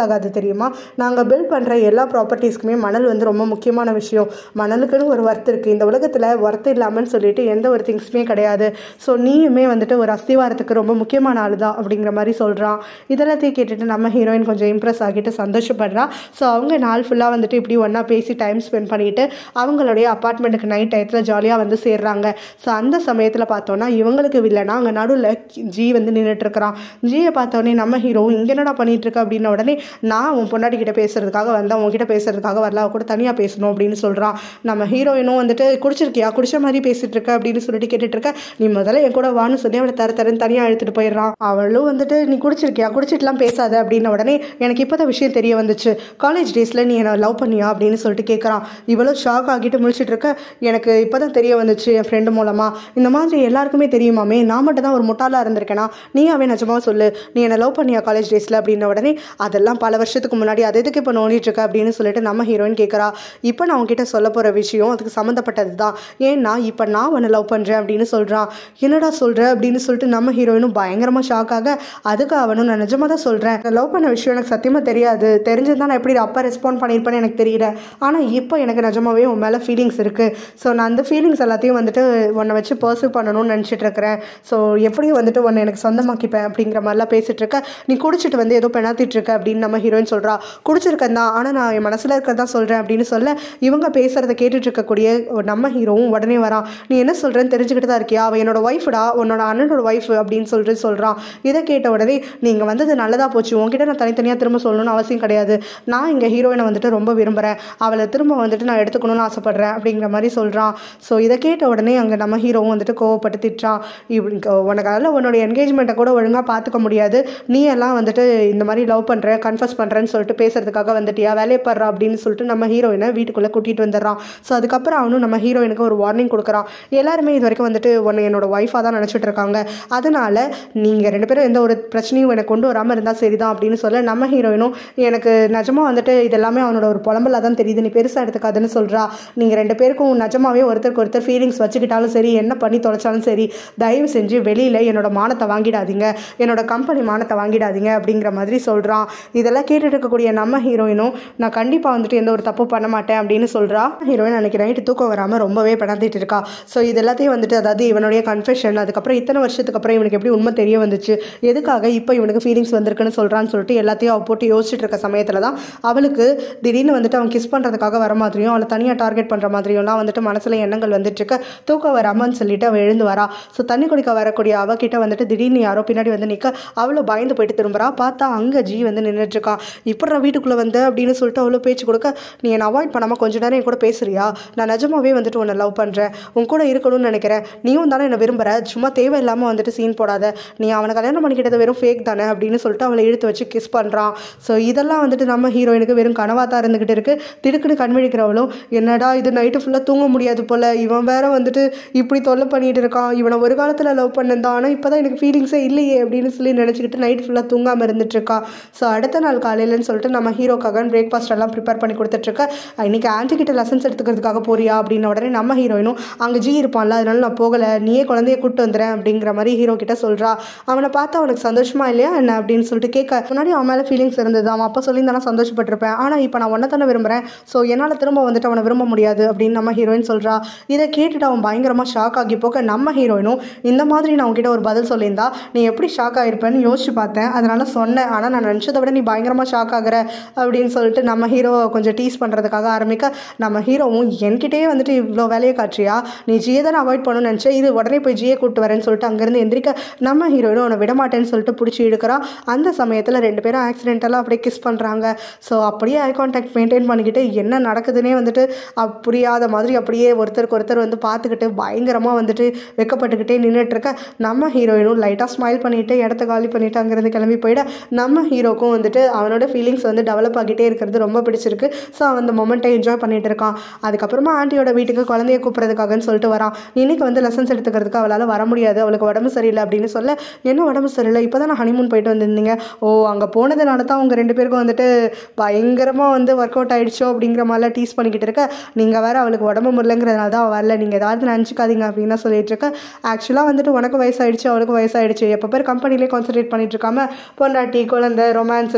ஆகாது தெரியுமா. நாங்கள் பில்ட் பண்ணுற எல்லா ப்ராப்பர்ட்டிஸ்க்குமே மணல் வந்து ரொம்ப முக்கியமான விஷயம். மணலுக்குன்னு ஒரு ஒர்த் இருக்குது. இந்த உலகத்தில் ஒர்த் இல்லாமல்னு சொல்லிட்டு எந்த ஒரு திங்ஸுமே கிடையாது. ஸோ நீயுமே வந்துட்டு ஒரு அஸ்திவாரத்துக்கு ரொம்ப முக்கியமான ஆள் தான் அப்படிங்கிற மாதிரி சொல்கிறான். இதெல்லாத்தையும் கேட்டுட்டு நம்ம ஹீரோயின் கொஞ்சம் இம்ப்ரெஸ் ஆகிட்டு சந்தோஷப்படுறா. ஸோ அவங்க நாள் ஃபுல்லாக வந்துட்டு இப்படி ஒன்றா பேசி டைம் ஸ்பெண்ட் பண்ணிட்டு அவங்களுடைய அப்பார்ட்மெண்ட்டுக்கு நைட் டயத்தில் ஜாலியாக வந்து சேர்றாங்க. ஸோ அந்த சமயத்தில் பார்த்தோன்னா இவங்களுக்கு வில்லனா அங்கே நடுவில் ஜி வந்து நின்றுட்டு இருக்கிறான். ஜியை பார்த்தோன்னே நம்ம ஹீரோ இங்கே என்னடா பண்ணிட்டு இருக்க அப்படின்ன உடனே நான் உன் பொண்டாட்டி கிட்ட பேசுறதுக்காக வந்தேன், உங்ககிட்ட பேசுறதுக்காக வரல, அவ கூட தனியாக பேசணும் அப்படின்னு சொல்கிறான். நம்ம ஹீரோயினும் வந்துட்டு குடிச்சிருக்கியா, குடிச்ச மாதிரி பேசிட்டு இருக்க அப்படின்னு சொல்லிட்டு கேட்டுட்டு இருக்க. நீ முதல்ல என் கூட வான்னு சொல்லி அவளை தர தரன்னு தனியாக எடுத்துட்டு போயிடுறான். அவளும் வந்துட்டு நீ குடிச்சிருக்கியா, குடிச்சிட்டுலாம் பேசாத அப்படின்ன உடனே எனக்கு இப்போதான் விஷயம் தெரிய வந்துச்சு, காலேஜ் டேஸில் நீ என்னை லவ் பண்ணியா அப்படின்னு சொல்லிட்டு கேட்குறான். இவ்வளோ ஷாக் ஆகிட்டு முடிச்சுட்டு இருக்க. எனக்கு இப்போ தான் தெரிய வந்துச்சு என் ஃப்ரெண்டு மூலமாக, இந்த மாதிரி எல்லாருக்குமே தெரியுமாமே, நான் மட்டும் தான் ஒரு முட்டாளாக இருந்திருக்கேனா, நீ அவன் நிஜமாக சொல்லு, நீ என்னை லவ் பண்ணியா காலேஜ் டேஸில் அப்படின்ன உடனே அதெல்லாம் பல வருஷத்துக்கு முன்னாடி, அது எதுக்கு இப்போ நோண்டிட்டு இருக்க அப்படின்னு சொல்லிட்டு நம்ம ஹீரோயின் கேட்குறா. இப்போ நான் உங்ககிட்ட சொல்ல போகிற விஷயம் அதுக்கு சம்மந்தப்பட்டது தான், ஏன்னா இப்போ நான் உன்னை லவ் பண்ணுறேன் அப்படின்னு சொல்கிறான். என்னடா சொல்கிற அப்படின்னு சொல்லிட்டு நம்ம ஹீரோயினும் பயங்கரமாக ஷாக் ஆக, அதுக்கு அவனும் நான் நிஜமாக தான் சொல்கிறேன், லவ் பண்ண விஷயம் எனக்கு சத்தியமாக தெரியாது, தெரிஞ்சிருந்தா நான் எப்படி அப்போ ரெஸ்பாண்ட் பண்ணியிருப்பேன்னு எனக்கு தெரியல, ஆனால் இப்போ எனக்கு நிஜமாவே உன் மேலே ஃபீலிங்ஸ் இருக்குது. ஸோ நான் அந்த ஃபீலிங்ஸ் எல்லாத்தையும் வந்துட்டு உன்னை வச்சு பர்சூ பண்ணணும்னு நினச்சிட்டு இருக்கிறேன். ஸோ எப்படியும் வந்துட்டு உன்னை எனக்கு சொந்தமாக்கிப்பேன் அப்படிங்கிற மாதிரிலாம் பேசிகிட்டு இருக்க. நீ குடிச்சிட்டு வந்து ஏதோ பெணாத்திட்டு இருக்க அப்படின்னு நம்ம ஹீரோயின் சொல்கிறா. குடிச்சிருக்கேன் தான், ஆனால் நான் என் மனசில் இருக்கிறதா சொல்கிறேன் அப்படின்னு சொல்ல, இவங்க பேசுகிறத கேட்டுட்டு இருக்கக்கூடிய நம்ம ஹீரோவும் உடனே வரான். நீ என்ன சொல்கிறேன்னு தெரிஞ்சுக்கிட்டு தான் இருக்கியா, அவள் என்னோட ஒய்ஃபுடா, உன்னோட அண்ணனோட ஒய்ஃப் அப்படின்னு சொல்லிட்டு சொல்கிறான். இதை கேட்ட உடனே நீங்கள் வந்தது நல்லதாக போச்சு, உங்ககிட்ட நான் தனித்தனியாக திரும்ப சொல்லணும்னு அவசியம் கிடையாது, நான் இங்கே ஹீரோயினை வந்துட்டு ரொம்ப விரும்புகிறேன், அவளை திரும்ப வந்துட்டு நான் எடுத்துக்கணும்னு ஆசைப்பட்றேன் அப்படிங்கிற மாதிரி சொல்கிறான். ஸோ இதை கேட்ட உடனே அங்கே நம்ம ஹீரோவும் வந்துட்டு கோவப்பட்டு திட்டுறான். இப்படி உனக்கு அதில் உன்னோட என்கேஜ்மெண்ட்டை கூட ஒழுங்காக பார்த்துக்க முடியாது, நீ எல்லாம் வந்துட்டு இந்த மாதிரி லவ் பண்ணுற கன்ஃபஸ் பண்ணுறேன்னு சொல்லிட்டு பேசுறதுக்காக வந்துட்டியா, வேலையை படுறா அப்படின்னு சொல்லிட்டு நம்ம ஹீரோயினை வீட்டுக்குள்ளே கூட்டிகிட்டு வந்துடுறான். ஸோ அதுக்கப்புறம் அவனும் நம்ம ஹீரோயினுக்கு ஒரு வார்னிங் கொடுக்குறான். எல்லாருமே இது வரைக்கும் வந்துட்டு உன்னை என்னோட ஒய்ஃபாக தான் நினச்சிட்டு இருக்காங்க, அதனால் நீங்கள் ரெண்டு பேரும் எந்த ஒரு பிரச்சனையும் எனக்கு கொண்டு வராமல் இருந்தால் சரிதான் அப்படின்னு சொல்ல, நம்ம ஹீரோயினும் எனக்கு நிஜமாக வந்துட்டு இதெல்லாமே அவனோட ஒரு புலம்பலாக தான் தெரியுது, நீ பெருசாக எடுத்துக்காதுன்னு சொல்கிறா. நீங்கள் ரெண்டு பேருக்கும் நிஜமாவே ஒருத்தருக்கு ஒருத்தர் ஃபீலிங்ஸ் வச்சுக்கிட்டாலும் சரி, என்ன பண்ணி தொலைச்சாலும் சரி, தயவு செஞ்சு வெளியில் என்னோட மானத்தை வாங்கிடாதீங்க, என்னோட கம்பெனி மானத்தை வாங்கிடாதீங்க அப்படிங்கிற மாதிரி சொல்கிறான். இதெல்லாம் கேட்டுட்டு இருக்கக்கூடிய நம்ம ஹீரோயினும் நான் கண்டிப்பாக வந்துட்டு எந்த ஒரு தப்பு பண்ண மாட்டேன் அப்படின்னு சொல்கிறா. ஹீரோயின் அன்றைக்கி நைட்டு தூக்கம் வராமல் ரொம்பவே பணத்திட்டு இருக்கா. ஸோ இதெல்லாத்தையும் வந்துட்டு அதாவது இவனுடைய கன்ஃபெஷன், அதுக்கப்புறம் இத்தனை வருஷத்துக்கு அப்புறம் இவனுக்கு எப்படி உண்மை தெரிய வந்துச்சு, எதுக்காக இப்போ இவனுக்கு ஃபீலிங்ஸ் வந்திருக்குன்னு சொல்கிறான்னு சொல்லிட்டு எல்லாத்தையும் அவள் போட்டு யோசிச்சுட்டு இருக்க சமயத்தில் தான் அவளுக்கு திடீர்னு வந்துட்டு அவன் கிஸ் பண்ணுறதுக்காக வர மாதிரியும் அவளை தனியாக டார்கெட் பண்ணுற மாதிரியும்லாம் வந்துட்டு மனசில் எண்ணங்கள் வந்துட்டுருக்க. தூக்கம் வராமன்னு சொல்லிட்டு அவள் எழுந்து வரா. ஸோ தண்ணி குடிக்க வரக்கூடிய அவகிட்ட வந்துட்டு திடீர்னு யாரோ பின்னாடி வந்து நிற்க, அவ்வளோ பயந்து போயிட்டு திரும்புறா. பார்த்தா அங்கே ஜி வந்து நின்றுட்டுருக்கா. இப்போ நான் வீட்டுக்குள்ளே வந்து அப்படின்னு சொல்லிட்டு அவ்வளோ பேச்சு கொடுக்க, நீ என்னை அவாய்ட் பண்ணாமல் கொஞ்சம் நேரம் என் கூட பேசுறியா, நான் நிஜமாவே வந்துட்டு உன்னை லவ் பண்ணுறேன், உன் கூட இருக்கணும்னு நினைக்கிறேன், நீயும் தானே என்னை விரும்புகிற, சும்மா தேவையில்லாமல் வந்துட்டு சீன் போடாத, நீ அவனை கல்யாணம் பண்ணிக்கிட்டது வெறும் ஃபேக் தானே அப்படின்னு சொல்லிட்டு அவளை இழுத்து வச்சு கிஸ் பண்ணுறான். ஸோ இதெல்லாம் வந்துட்டு நம்ம ஹீரோயினுக்கு வெறும் கனவாக தான் இருந்துக்கிட்டு இருக்குது. திடுக்குன்னு கண்விழிக்கிறவளும் என்னடா இது நைட்டு ஃபுல்லாக தூங்க முடியாது போல், இவன் வேற வந்துட்டு இப்படி தொல்லை பண்ணிகிட்டு இருக்கான், இவனை ஒரு காலத்தில் லவ் பண்ணிருந்தான் ஆனால் இப்போ தான் எனக்கு ஃபீலிங்ஸே இல்லையே அப்படின்னு சொல்லி நினச்சிக்கிட்டு நைட் ஃபுல்லாக தூங்காமல் இருந்துட்டுருக்கா. ஸோ அடுத்த நாள் காலையிலன்னு சொல்லிட்டு நம்ம ஹீரோக்காக பிரேக்ஃபாஸ்ட் எல்லாம் ப்ரிப்பேர் பண்ணி கொடுத்துட்ருக்க. இன்றைக்கி ஆன்ட்டி கிட்ட லெசன்ஸ் எடுத்துக்கிறதுக்காக போறியா அப்படின்ன உடனே நம்ம ஹீரோயினும் அங்கே ஜி இருப்பான்ல, அதனால நான் போகலை, நீயே குழந்தைய கூப்பிட்டு வந்துடுறேன் அப்படிங்கிற மாதிரி ஹீரோ கிட்ட சொல்கிறா. அவனை பார்த்தா அவனுக்கு சந்தோஷமா இல்லையா என்ன அப்படின்னு சொல்லிட்டு கேட்க, முன்னாடி அவன் மேலே ஃபீலிங்ஸ் இருந்தது, அவன் அப்போ சொல்லியிருந்தானா சந்தோஷப்பட்டிருப்பேன், ஆனால் இப்போ நான் ஒன்றை தானே விரும்புகிறேன், ஸோ என்னால் திரும்ப வந்துட்டு அவனை விரும்ப முடியாது அப்படின்னு நம்ம ஹீரோயின் சொல்கிறா. இதை கேட்டுட்டு அவன் பயங்கரமாக ஷாக் ஆகி போக, நம்ம ஹீரோயினும் இந்த மாதிரி நான் உங்ககிட்ட ஒரு பதில் சொல்லியிருந்தா நீ எப்படி ஷாக் ஆகிருப்பேன்னு யோசிச்சு பார்த்தேன், அதனால சொன்னேன், ஆனால் நான் நினச்சதை விட நீ பயங்கரமாக ஷாக் ஆகிற அப்படின்னு சொல்லிட்டு நம்ம ஹீரோ கொஞ்சம் டீஸ் பண்ணுறதுக்காக ஆரம்பிக்க, நம்ம ஹீரோவும் என்கிட்டயே வந்துட்டு இவ்வளோ வேலையை காட்டுறியா, நீ ஜியை தான் அவாய்ட் பண்ணணும்னு நினச்சேன், இது உடனே போய் ஜியை கூப்பிட்டு வரேன்னு சொல்லிட்டு அங்கேருந்து எந்திரிக்க, நம்ம ஹீரோயினும் அவனை விடமாட்டேன்னு சொல்லிட்டு பிடிச்சி இழுக்கிறா. அந்த சமயத்தில் ரெண்டு பேரும் ஆக்சிடென்டெல்லாம் அப்படியே கிஸ் பண்ணுறாங்க. ஸோ அப்படியே ஐ கான்டாக்ட் மெயின்டைன் பண்ணிக்கிட்டு என்ன நடக்குதுன்னே வந்துட்டு புரியாத மாதிரி அப்படியே ஒருத்தருக்கு ஒருத்தர் வந்து பார்த்துக்கிட்டு பயங்கரமாக வந்துட்டு வெக்கப்பட்டுக்கிட்டே நின்றுட்டு இருக்க. நம்ம ஹீரோயினும் லைட்டாக ஸ்மைல் பண்ணிவிட்டு இடத்த காலி பண்ணிவிட்டு அங்கேருந்து கிளம்பி போயிட, நம்ம ஹீரோக்கும் வந்துட்டு அவனோட ஃபீலிங்ஸ் வந்து டெவலப் ஆகிட்டே இருக்கிறது ரொம்ப பிடிச்சிருக்கு. ஸோ அவன் அந்த மொமெண்ட்டை என்ஜாய் பண்ணிகிட்டு இருக்கான். அதுக்கப்புறமா ஆண்டியோட வீட்டுக்கு குழந்தைய கூப்பிட்றதுக்காகன்னு சொல்லிட்டு வரான். இன்னைக்கு வந்து லெசன்ஸ் எடுத்துக்கிறதுக்கு அவளால் வர முடியாது, அவளுக்கு உடம்பு சரியில்லை அப்படின்னு சொல்ல, என்ன உடம்பு சரியில்லை, இப்போ தான் நான் ஹனிமூன் போயிட்டு வந்திருந்தீங்க, ஓ அங்கே போனதுனால தான் அவங்க ரெண்டு பேருக்கும் வந்துட்டு பயங்கரமாக வந்து ஒர்க் அவுட் ஆகிடுச்சோ அப்படிங்கிற மாதிரிலாம் டீஸ் பண்ணிக்கிட்டு இருக்க, நீங்கள் வேறு அவளுக்கு உடம்பு முடியலங்கிறதுனால தான் வரல, நீங்கள் ஏதாவது நினச்சிக்காதீங்க அப்படின்னு சொல்லிட்டு இருக்க. ஆக்சுவலாக வந்துட்டு உனக்கு வயசாகிடுச்சு அவளுக்கு வயசாகிடுச்சு, எப்போ பேர் கம்பெனிலே கான்சன்ட்ரேட் பண்ணிட்டு இருக்காம பொண்டாட்டி குழந்தை ரொமான்ஸ்னு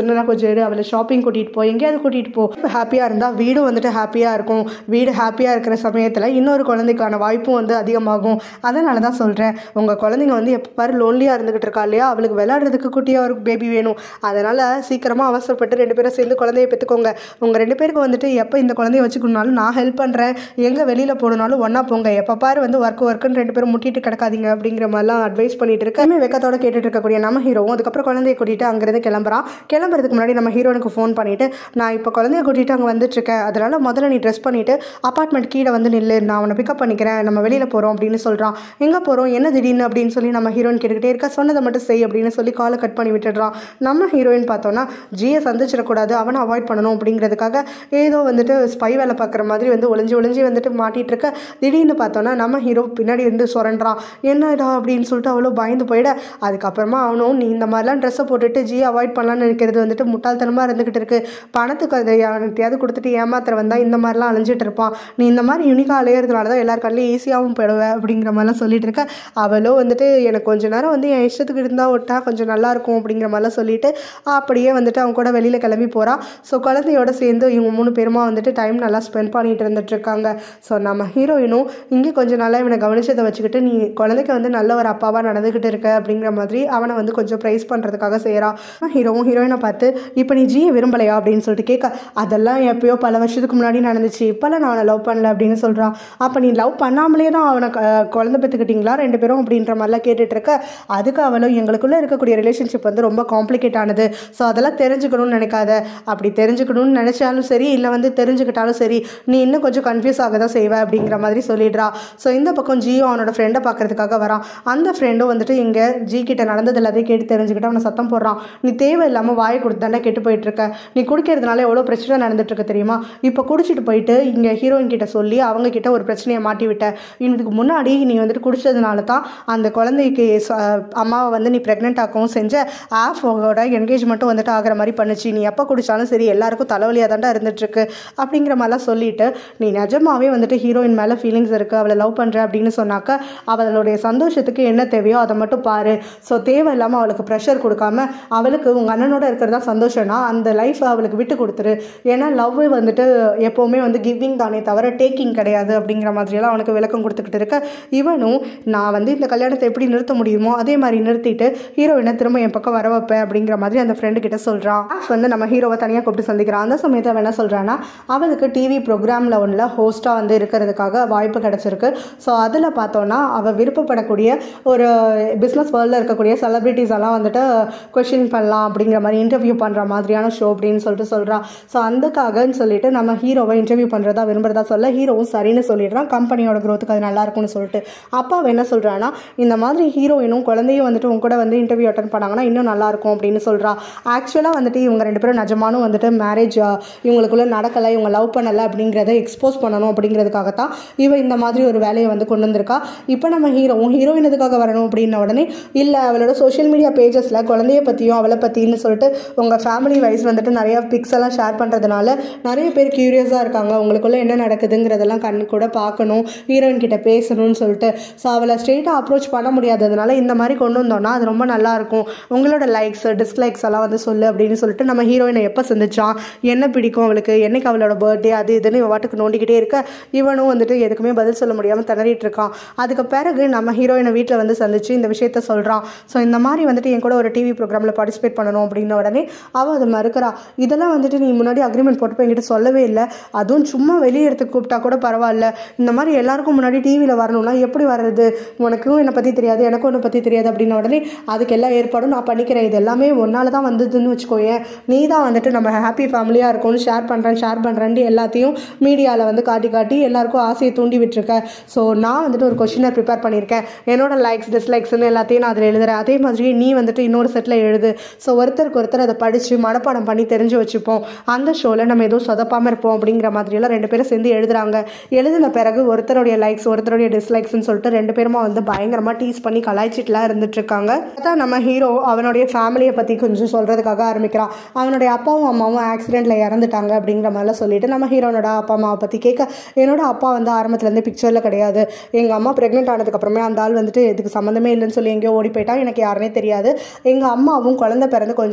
சொன்னா கொஞ்சம் இரு, அவளை ஷாப்பிங் கூட்டிகிட்டு போ, எங்கேயாவது கூட்டிகிட்டு போ. ஹாப்பியாக இருந்தால் வீடும் வந்துட்டு ஹாப்பியாக இருக்கும். வீடு ஹாப்பியாக இருக்கிற சமயத்தில் இன்னொரு குழந்தைக்கான வாய்ப்பும் வந்து அதிகமாகும். அதனால தான் சொல்கிறேன், உங்கள் குழந்தைங்க வந்து எப்போ பாரு லோன்லியாக இருந்துகிட்டு இருக்கா இல்லையா, அவளுக்கு விளையாடுறதுக்கு குட்டியாக ஒரு பேபி வேணும். அதனால் சீக்கிரமாக அவசரப்பட்டு ரெண்டு பேரும் சேர்ந்து குழந்தைய பெற்றுக்கோங்க. உங்கள் ரெண்டு பேருக்கு வந்துட்டு எப்போ இந்த குழந்தைய வச்சுக்கணுனாலும் நான் ஹெல்ப் பண்ணுறேன், எங்கே வெளியில் போகணுனாலும் ஒன்றா போங்க, எப்போ பாரு வந்து ஒர்க் ஒர்க்குன்னு ரெண்டு பேரும் முட்டிட்டு கிடக்காதீங்க அப்படிங்கிற மாதிரிலாம் அட்வைஸ் பண்ணிட்டு இருக்கேன். வெக்கத்தோட கேட்டுட்டு இருக்கக்கூடிய நம்ம ஹீரோவும் அதுக்கப்புறம் குழந்தைய கூட்டிகிட்டு அங்கேருந்து கிளம்புறான். கிளம்புறதுக்கு முன்னாடி நம்ம ஹீரோனுக்கு ஃபோன் பண்ணிவிட்டு, நான் இப்போ குழந்தைய கூட்டிகிட்டு அங்கே வந்துட்டுருக்கேன், அதனால் முதல்ல நீ ட்ரெஸ் பண்ணிவிட்டு அப்பார்ட்மெண்ட் கீழே வந்து நில்லு, நான் அவனை பிக்கப் பண்ணிக்கிறேன், நம்ம வெளியில் போகிறோம் அப்படின்னு சொல்கிறான். எங்கே போகிறோம், என்ன திடீர்னு அப்படின்னு சொல்லி நம்ம ஹீரோயின் கேட்டுக்கிட்டே இருக்கா. சொன்னதை மட்டும் செய் அப்படின்னு சொல்லி காலை கட் பண்ணி விட்டுடுறான். நம்ம ஹீரோயின் பார்த்தோன்னா ஜியை சந்திச்சிடக்கூடாது, அவனை அவாய்ட் பண்ணணும் அப்படிங்கிறதுக்காக ஏதோ வந்துட்டு ஸ்பை வேலை பார்க்குற மாதிரி வந்து ஒளிஞ்சு ஒளிஞ்சு வந்துட்டு மாட்டிகிட்டு இருக்க. திடீர்னு பார்த்தோன்னா நம்ம ஹீரோ பின்னாடி இருந்து சுரண்டான். என்னடா அப்படின்னு சொல்லிட்டு அவ்வளோ பயந்து போயிட. அதுக்கப்புறமா அவனும், நீ இந்த மாதிரிலாம் ட்ரெஸ்ஸை போட்டுட்டு ஜியை அவாய்ட் பண்ணலான்னு நினைக்கிறது வந்துட்டு முட்டாள்தனமாக இருந்துக்கிட்டு இருக்குது, பணத்துக்கு அதை யார்கிட்டையாவது கொடுத்துட்டு ஏமாத்திர வந்தால் இந்த மாதிரிலாம் அலைஞ்சிட்டு இருப்பான், நீ இந்த மாதிரி யூனிக்காக அலையிறதுனால தான் எல்லார் கண்ணிலையும் ஈஸியாகவும் போயிடுவேன் அப்படிங்கிற மாதிரிலாம் சொல்லிட்டு இருக்க. அவளோ வந்துட்டு எனக்கு கொஞ்சம் நேரம் வந்து என் இஷ்டத்துக்கு இருந்தால் விட்டா கொஞ்சம் நல்லாயிருக்கும் அப்படிங்கிற மாதிரிலாம் சொல்லிட்டு அப்படியே வந்துட்டு அவங்க கூட வெளியில் கிளம்பி போகிறா. ஸோ குழந்தையோட சேர்ந்து இவங்க மூணு பேருமா வந்துட்டு டைம் நல்லா ஸ்பெண்ட் பண்ணிட்டு இருந்துட்டு இருக்காங்க. ஸோ நம்ம ஹீரோயினும் இங்கே கொஞ்சம் நல்லா இவனை கவனிச்சதை வச்சுக்கிட்டு, நீ குழந்தைக்கு வந்து நல்ல ஒரு அப்பாவாக நடந்துக்கிட்டு இருக்க அப்படிங்கிற மாதிரி அவனை வந்து கொஞ்சம் ப்ரைஸ் பண்ணுறதுக்காக செய்கிறான். ஹீரோவும் ஹீரோயினை பார்த்து, இப்போ நீ ஜியை விரும்பலையா அப்படின்னு சொல்லிட்டு கேட்க, அதெல்லாம் எப்பயோ பல வருஷத்துக்கு முன்னாடி நடந்துச்சு, இப்போல்லாம் நான் அவனை லவ் பண்ணல அப்படின்னு சொல்கிறான். அப்போ நீ லவ் பண்ணாமலே தான் அவனை குழந்தை பெற்றுக்கிட்டீங்களா ரெண்டு பேரும் அப்படின்ற மாதிரிலாம் கேட்டுட்டு இருக்க. அதுக்கு அவளும், எங்களுக்குள்ளே இருக்கக்கூடிய ரிலேஷன்ஷிப் வந்து ரொம்ப காம்ப்ளிகேட் ஆனது, ஸோ அதெல்லாம் தெரிஞ்சுக்கணும்னு நினைக்காத, அப்படி தெரிஞ்சுக்கணும்னு நினச்சாலும் சரி இல்லை வந்து தெரிஞ்சுக்கிட்டாலும் சரி நீ இன்னும் கொஞ்சம் கன்ஃபியூஸ் ஆக தான் செய்வ அப்படிங்கிற மாதிரி சொல்லிடுறா. ஸோ இந்த பக்கம் ஜியோ அவனோட ஃப்ரெண்டை பார்க்கறதுக்காக வரான். அந்த ஃப்ரெண்டும் வந்துட்டு இங்கே ஜி கிட்ட நடந்தது எல்லாத்தையும் கேட்டு தெரிஞ்சுக்கிட்டு அவனை சத்தம் போடுறான். நீ தேவையில்லாமல் வாயை கொடுத்து தாண்டா கெட்டு போயிட்டு இருக்க, நீ குடிக்கிறதுனால எவ்வளோ பிரச்சனை நடந்துட்டு இருக்கு தெரியுமா, இப்போ குடிச்சிட்டு போயிட்டு இங்கே ஹீரோயின் கிட்ட சொல்லி அவங்க கிட்ட ஒரு பிரச்சனையை மாட்டி விட்ட, இதுக்கு முன்னாடி நீ வந்துட்டு குடிச்சதுனால தான் அந்த குழந்தைக்கு அம்மாவை வந்து நீ ப்ரெக்னென்ட் ஆக்கவும் செஞ்ச, ஆஃபோட என்கேஜ்மெண்ட்டும் வந்துட்டு ஆகிற மாதிரி பண்ணுச்சு, நீ எப்போ குடிச்சாலும் சரி எல்லாருக்கும் தலைவலியாக தாண்டா இருந்துட்டுருக்கு அப்படிங்கிற மாதிரிலாம் சொல்லிட்டு, நீ நிஜமாவே வந்துட்டு ஹீரோயின் மேலே ஃபீலிங்ஸ் இருக்குது, அவளை லவ் பண்ணுற அப்படின்னு சொன்னாக்க அவளுடைய சந்தோஷத்துக்கு என்ன தேவையோ அதை மட்டும் பாரு, ஸோ தேவையில்லாமல் அவளுக்கு ப்ரெஷர் கொடுக்காம அவளுக்கு உங்கள் அண்ணனோட இருக்கிறதா சந்தோஷம்னா அந்த லைஃப்பை அவளுக்கு விட்டு கொடுத்துரு, ஏன்னா லவ் வந்துட்டு எப்போவுமே வந்து கிவிங் தானே தவிர டேக்கிங் கிடையாது அப்படிங்கிற மாதிரியெல்லாம் அவனுக்கு விளக்கம் கொடுத்துக்கிட்டு இருக்க. இவனும், நான் வந்து இந்த கல்யாணத்தை எப்படி நிறுத்த முடியுமோ அதே மாதிரி நிறுத்திட்டு ஹீரோயினை திரும்ப என் பக்கம் வர வைப்பேன் அப்படிங்கிற மாதிரி அந்த ஃப்ரெண்டு கிட்ட சொல்கிறான். வந்து நம்ம ஹீரோவை தனியாக கூப்பிட்டு சந்திக்கிறான். அந்த சமயத்தில் அவன் என்ன சொல்கிறான்னா, அவளுக்கு டிவி ப்ரோக்ராமில் ஒன்றில் ஹோஸ்ட்டாக வந்து இருக்கிறதுக்காக வாய்ப்பு கிடச்சிருக்கு. ஸோ அதில் பார்த்தோன்னா அவள் விருப்பப்படக்கூடிய ஒரு பிஸ்னஸ் வேர்ல்டில் இருக்கக்கூடிய செலிப்ரிட்டிஸ் எல்லாம் வந்துட்டு கொஷின் பண்ணலாம் அப்படிங்கிற மாதிரி இன்டர்வியூ பண்ணுற மாதிரியான ஷோ அப்படின்னு சொல்லிட்டு சொல்கிறான். ஸோ அதுக்காகன்னு சொல்லிட்டு நம்ம ஹீரோவை இன்டர்வியூ பண்ணுறதா விரும்புகிறதா சொல்ல ஹீரோவும் சரின்னு சொல்லிடுறான். கம்பெனியோட க்ரோத்துக்கு அது நல்லா இருக்கும்னு சொல்லிட்டு அப்போ அவன் என்ன சொல்கிறான்னா, இந்த மாதிரி ஹீரோயினும் குழந்தையும் வந்துட்டு உங்க கூட வந்து இன்டர்வியூ அட்டன் பண்ணாங்கன்னா இன்னும் நல்லாயிருக்கும் அப்படின்னு சொல்கிறா. ஆக்சுவலாக வந்துட்டு இவங்க ரெண்டு பேரும் நிஜமானும் வந்துட்டு மேரேஜ் இவங்களுக்குள்ளே நடக்கலை, இவங்க லவ் பண்ணலை அப்படிங்கிறத எக்ஸ்போஸ் பண்ணணும் அப்படிங்கிறதுக்காகத்தான் இவன் இந்த மாதிரி ஒரு வேலையை வந்து கொண்டு வந்திருக்கா. இப்போ நம்ம ஹீரோவும் ஹீரோயின் எதுக்காக வரணும் அப்படின்ன உடனே, இல்லை அவளோட சோஷியல் மீடியா பேஜஸில் குழந்தைய பற்றியும் அவளை பற்றின்னு சொல்லிட்டு உங்கள் ஃபேமிலி வைஸ் வந்துட்டு நிறையா பிக்ஸ் எல்லாம் ஷேர் பண்ணுறதுனால நிறைய பேர் க்யூரியஸாக இருக்காங்க, உங்களுக்குள்ளே என்ன நடக்குதுங்கிறதெல்லாம் கண்ணு கூட பார்க்கணும், ஹீரோயின் கிட்ட பேசணும்னு சொல்லிட்டு. ஸோ அவளை ஸ்ட்ரெயிட்டாக அப்ரோச் பண்ண முடியாததுனால இந்த மாதிரி கொண்டு வந்தோன்னா அது ரொம்ப நல்லாயிருக்கும், உங்களோட லைக்ஸ் டிஸ்லைக்ஸ் எல்லாம் வந்து சொல்லு அப்படின்னு சொல்லிட்டு நம்ம ஹீரோயினை எப்போ சந்திச்சான், என்ன பிடிக்கும் அவளுக்கு, என்னைக்கு அவளோட பர்த்டே, அது இதுன்னு இவன் வாட்டுக்கு நோண்டிக்கிட்டே இருக்க இவனும் வந்துட்டு எதுக்குமே பதில் சொல்ல முடியாமல் திணறிட்டு இருக்கான். அதுக்கு பிறகு நம்ம ஹீரோயினை வீட்டில் வந்து சந்திச்சு இந்த விஷயத்த சொல்கிறான். ஸோ இந்த மாதிரி வந்துட்டு என் கூட ஒரு டிவி ப்ரோக்ராமில் பார்ட்டிசிபேட் பண்ணணும் அப்படின்ன உடனே அவள் அதை மறுக்கிறா. இதெல்லாம் வந்துட்டு நீ முன்னாடி அக்ரிமெண்ட் போட்டு என்கிட்ட சொல்லவே இல்லை, அதுவும் சும்மா வெளியே எடுத்து கூப்பிட்டா கூட பரவாயில்ல, இந்த மாதிரி எல்லாருக்கும் முன்னாடி டிவியில் வரணும்னா எப்படி வர்றது, உனக்கும் என்னை பற்றி தெரியாது எனக்கும் என்னை பற்றி தெரியாது அப்படின்ன உடனே அதுக்கு எல்லா ஏற்பாடும் நான் பண்ணிக்கிறேன், இது எல்லாமே ஒன்றால் தான் வந்ததுன்னு வச்சுக்கோயேன், நீ தான் வந்துட்டு நம்ம ஹாப்பி ஃபேமிலியாக இருக்கும்னு ஷேர் பண்ணுறேன் ஷேர் பண்ணுறேன்ட்டு எல்லாத்தையும் மீடியாவில் வந்து காட்டி காட்டி எல்லாருக்கும் ஆசையை தூண்டி விட்டுருக்கேன். ஸோ நான் வந்துட்டு ஒரு கொஷினர் ப்ரிப்பேர் பண்ணியிருக்கேன், என்னோட லைக்ஸ் டிஸ்லைக்ஸ்ன்னு எல்லாத்தையும் நான் அதில் எழுதுறேன், அதே மாதிரி நீ வந்துட்டு இன்னொரு செட்டில் எழுது, ஸோ ஒருத்தருக்கு ஒருத்தர் அதை படித்து மனப்பாடம் பண்ணி தெரிஞ்சு வச்சுப்போம், அந்த ஷோவில் நம்ம எதுவும் சொதப்பாமல் இருப்போம் அப்படிங்கிற மாதிரியெல்லாம் ரெண்டு பேரும் சேர்ந்து எழுதுறாங்க. எழுதின பிறகு ஒருத்தருடைய லைக்ஸ் ஒருத்தருடைய டிஸ்லைக்ஸ்ன்னு சொல்லிட்டு ரெண்டு பேருமா வந்து பயங்கரமாக டீஸ் பண்ணி கலாய்ச்சிட்டுலாம் இருந்துட்டு இருக்காங்க. அதான் நம்ம ஹீரோ அவனுடைய ஃபேமிலியை பற்றி கொஞ்சம் சொல்கிறதுக்காக ஆரம்பிக்கிறான். அவனுடைய அப்பாவும் அம்மாவும் ஆக்சிடெண்ட்டில் இறந்துட்டாங்க அப்படிங்கிற மாதிரிலாம் சொல்லிட்டு நம்ம ஹீரோனோட அப்பா அம்மாவை பற்றி கேட்க, என்னோட அப்பா வந்து ஆரம்பத்துலேருந்து பிக்சரில் கிடையாது, எங்கள் அம்மா ப்ரெக்னென்ட் ஆனதுக்கப்புறமே அந்த ஆள் வந்துட்டு இதுக்கு சம்மந்தமே இல்லைன்னு சொல்லி எங்கேயோ ஓடி போயிட்டா, எனக்கு யாருனே தெரியாது, எங்கள் அம்மாவும் குழந்தை பிறந்து கொஞ்ச நாள்லேயே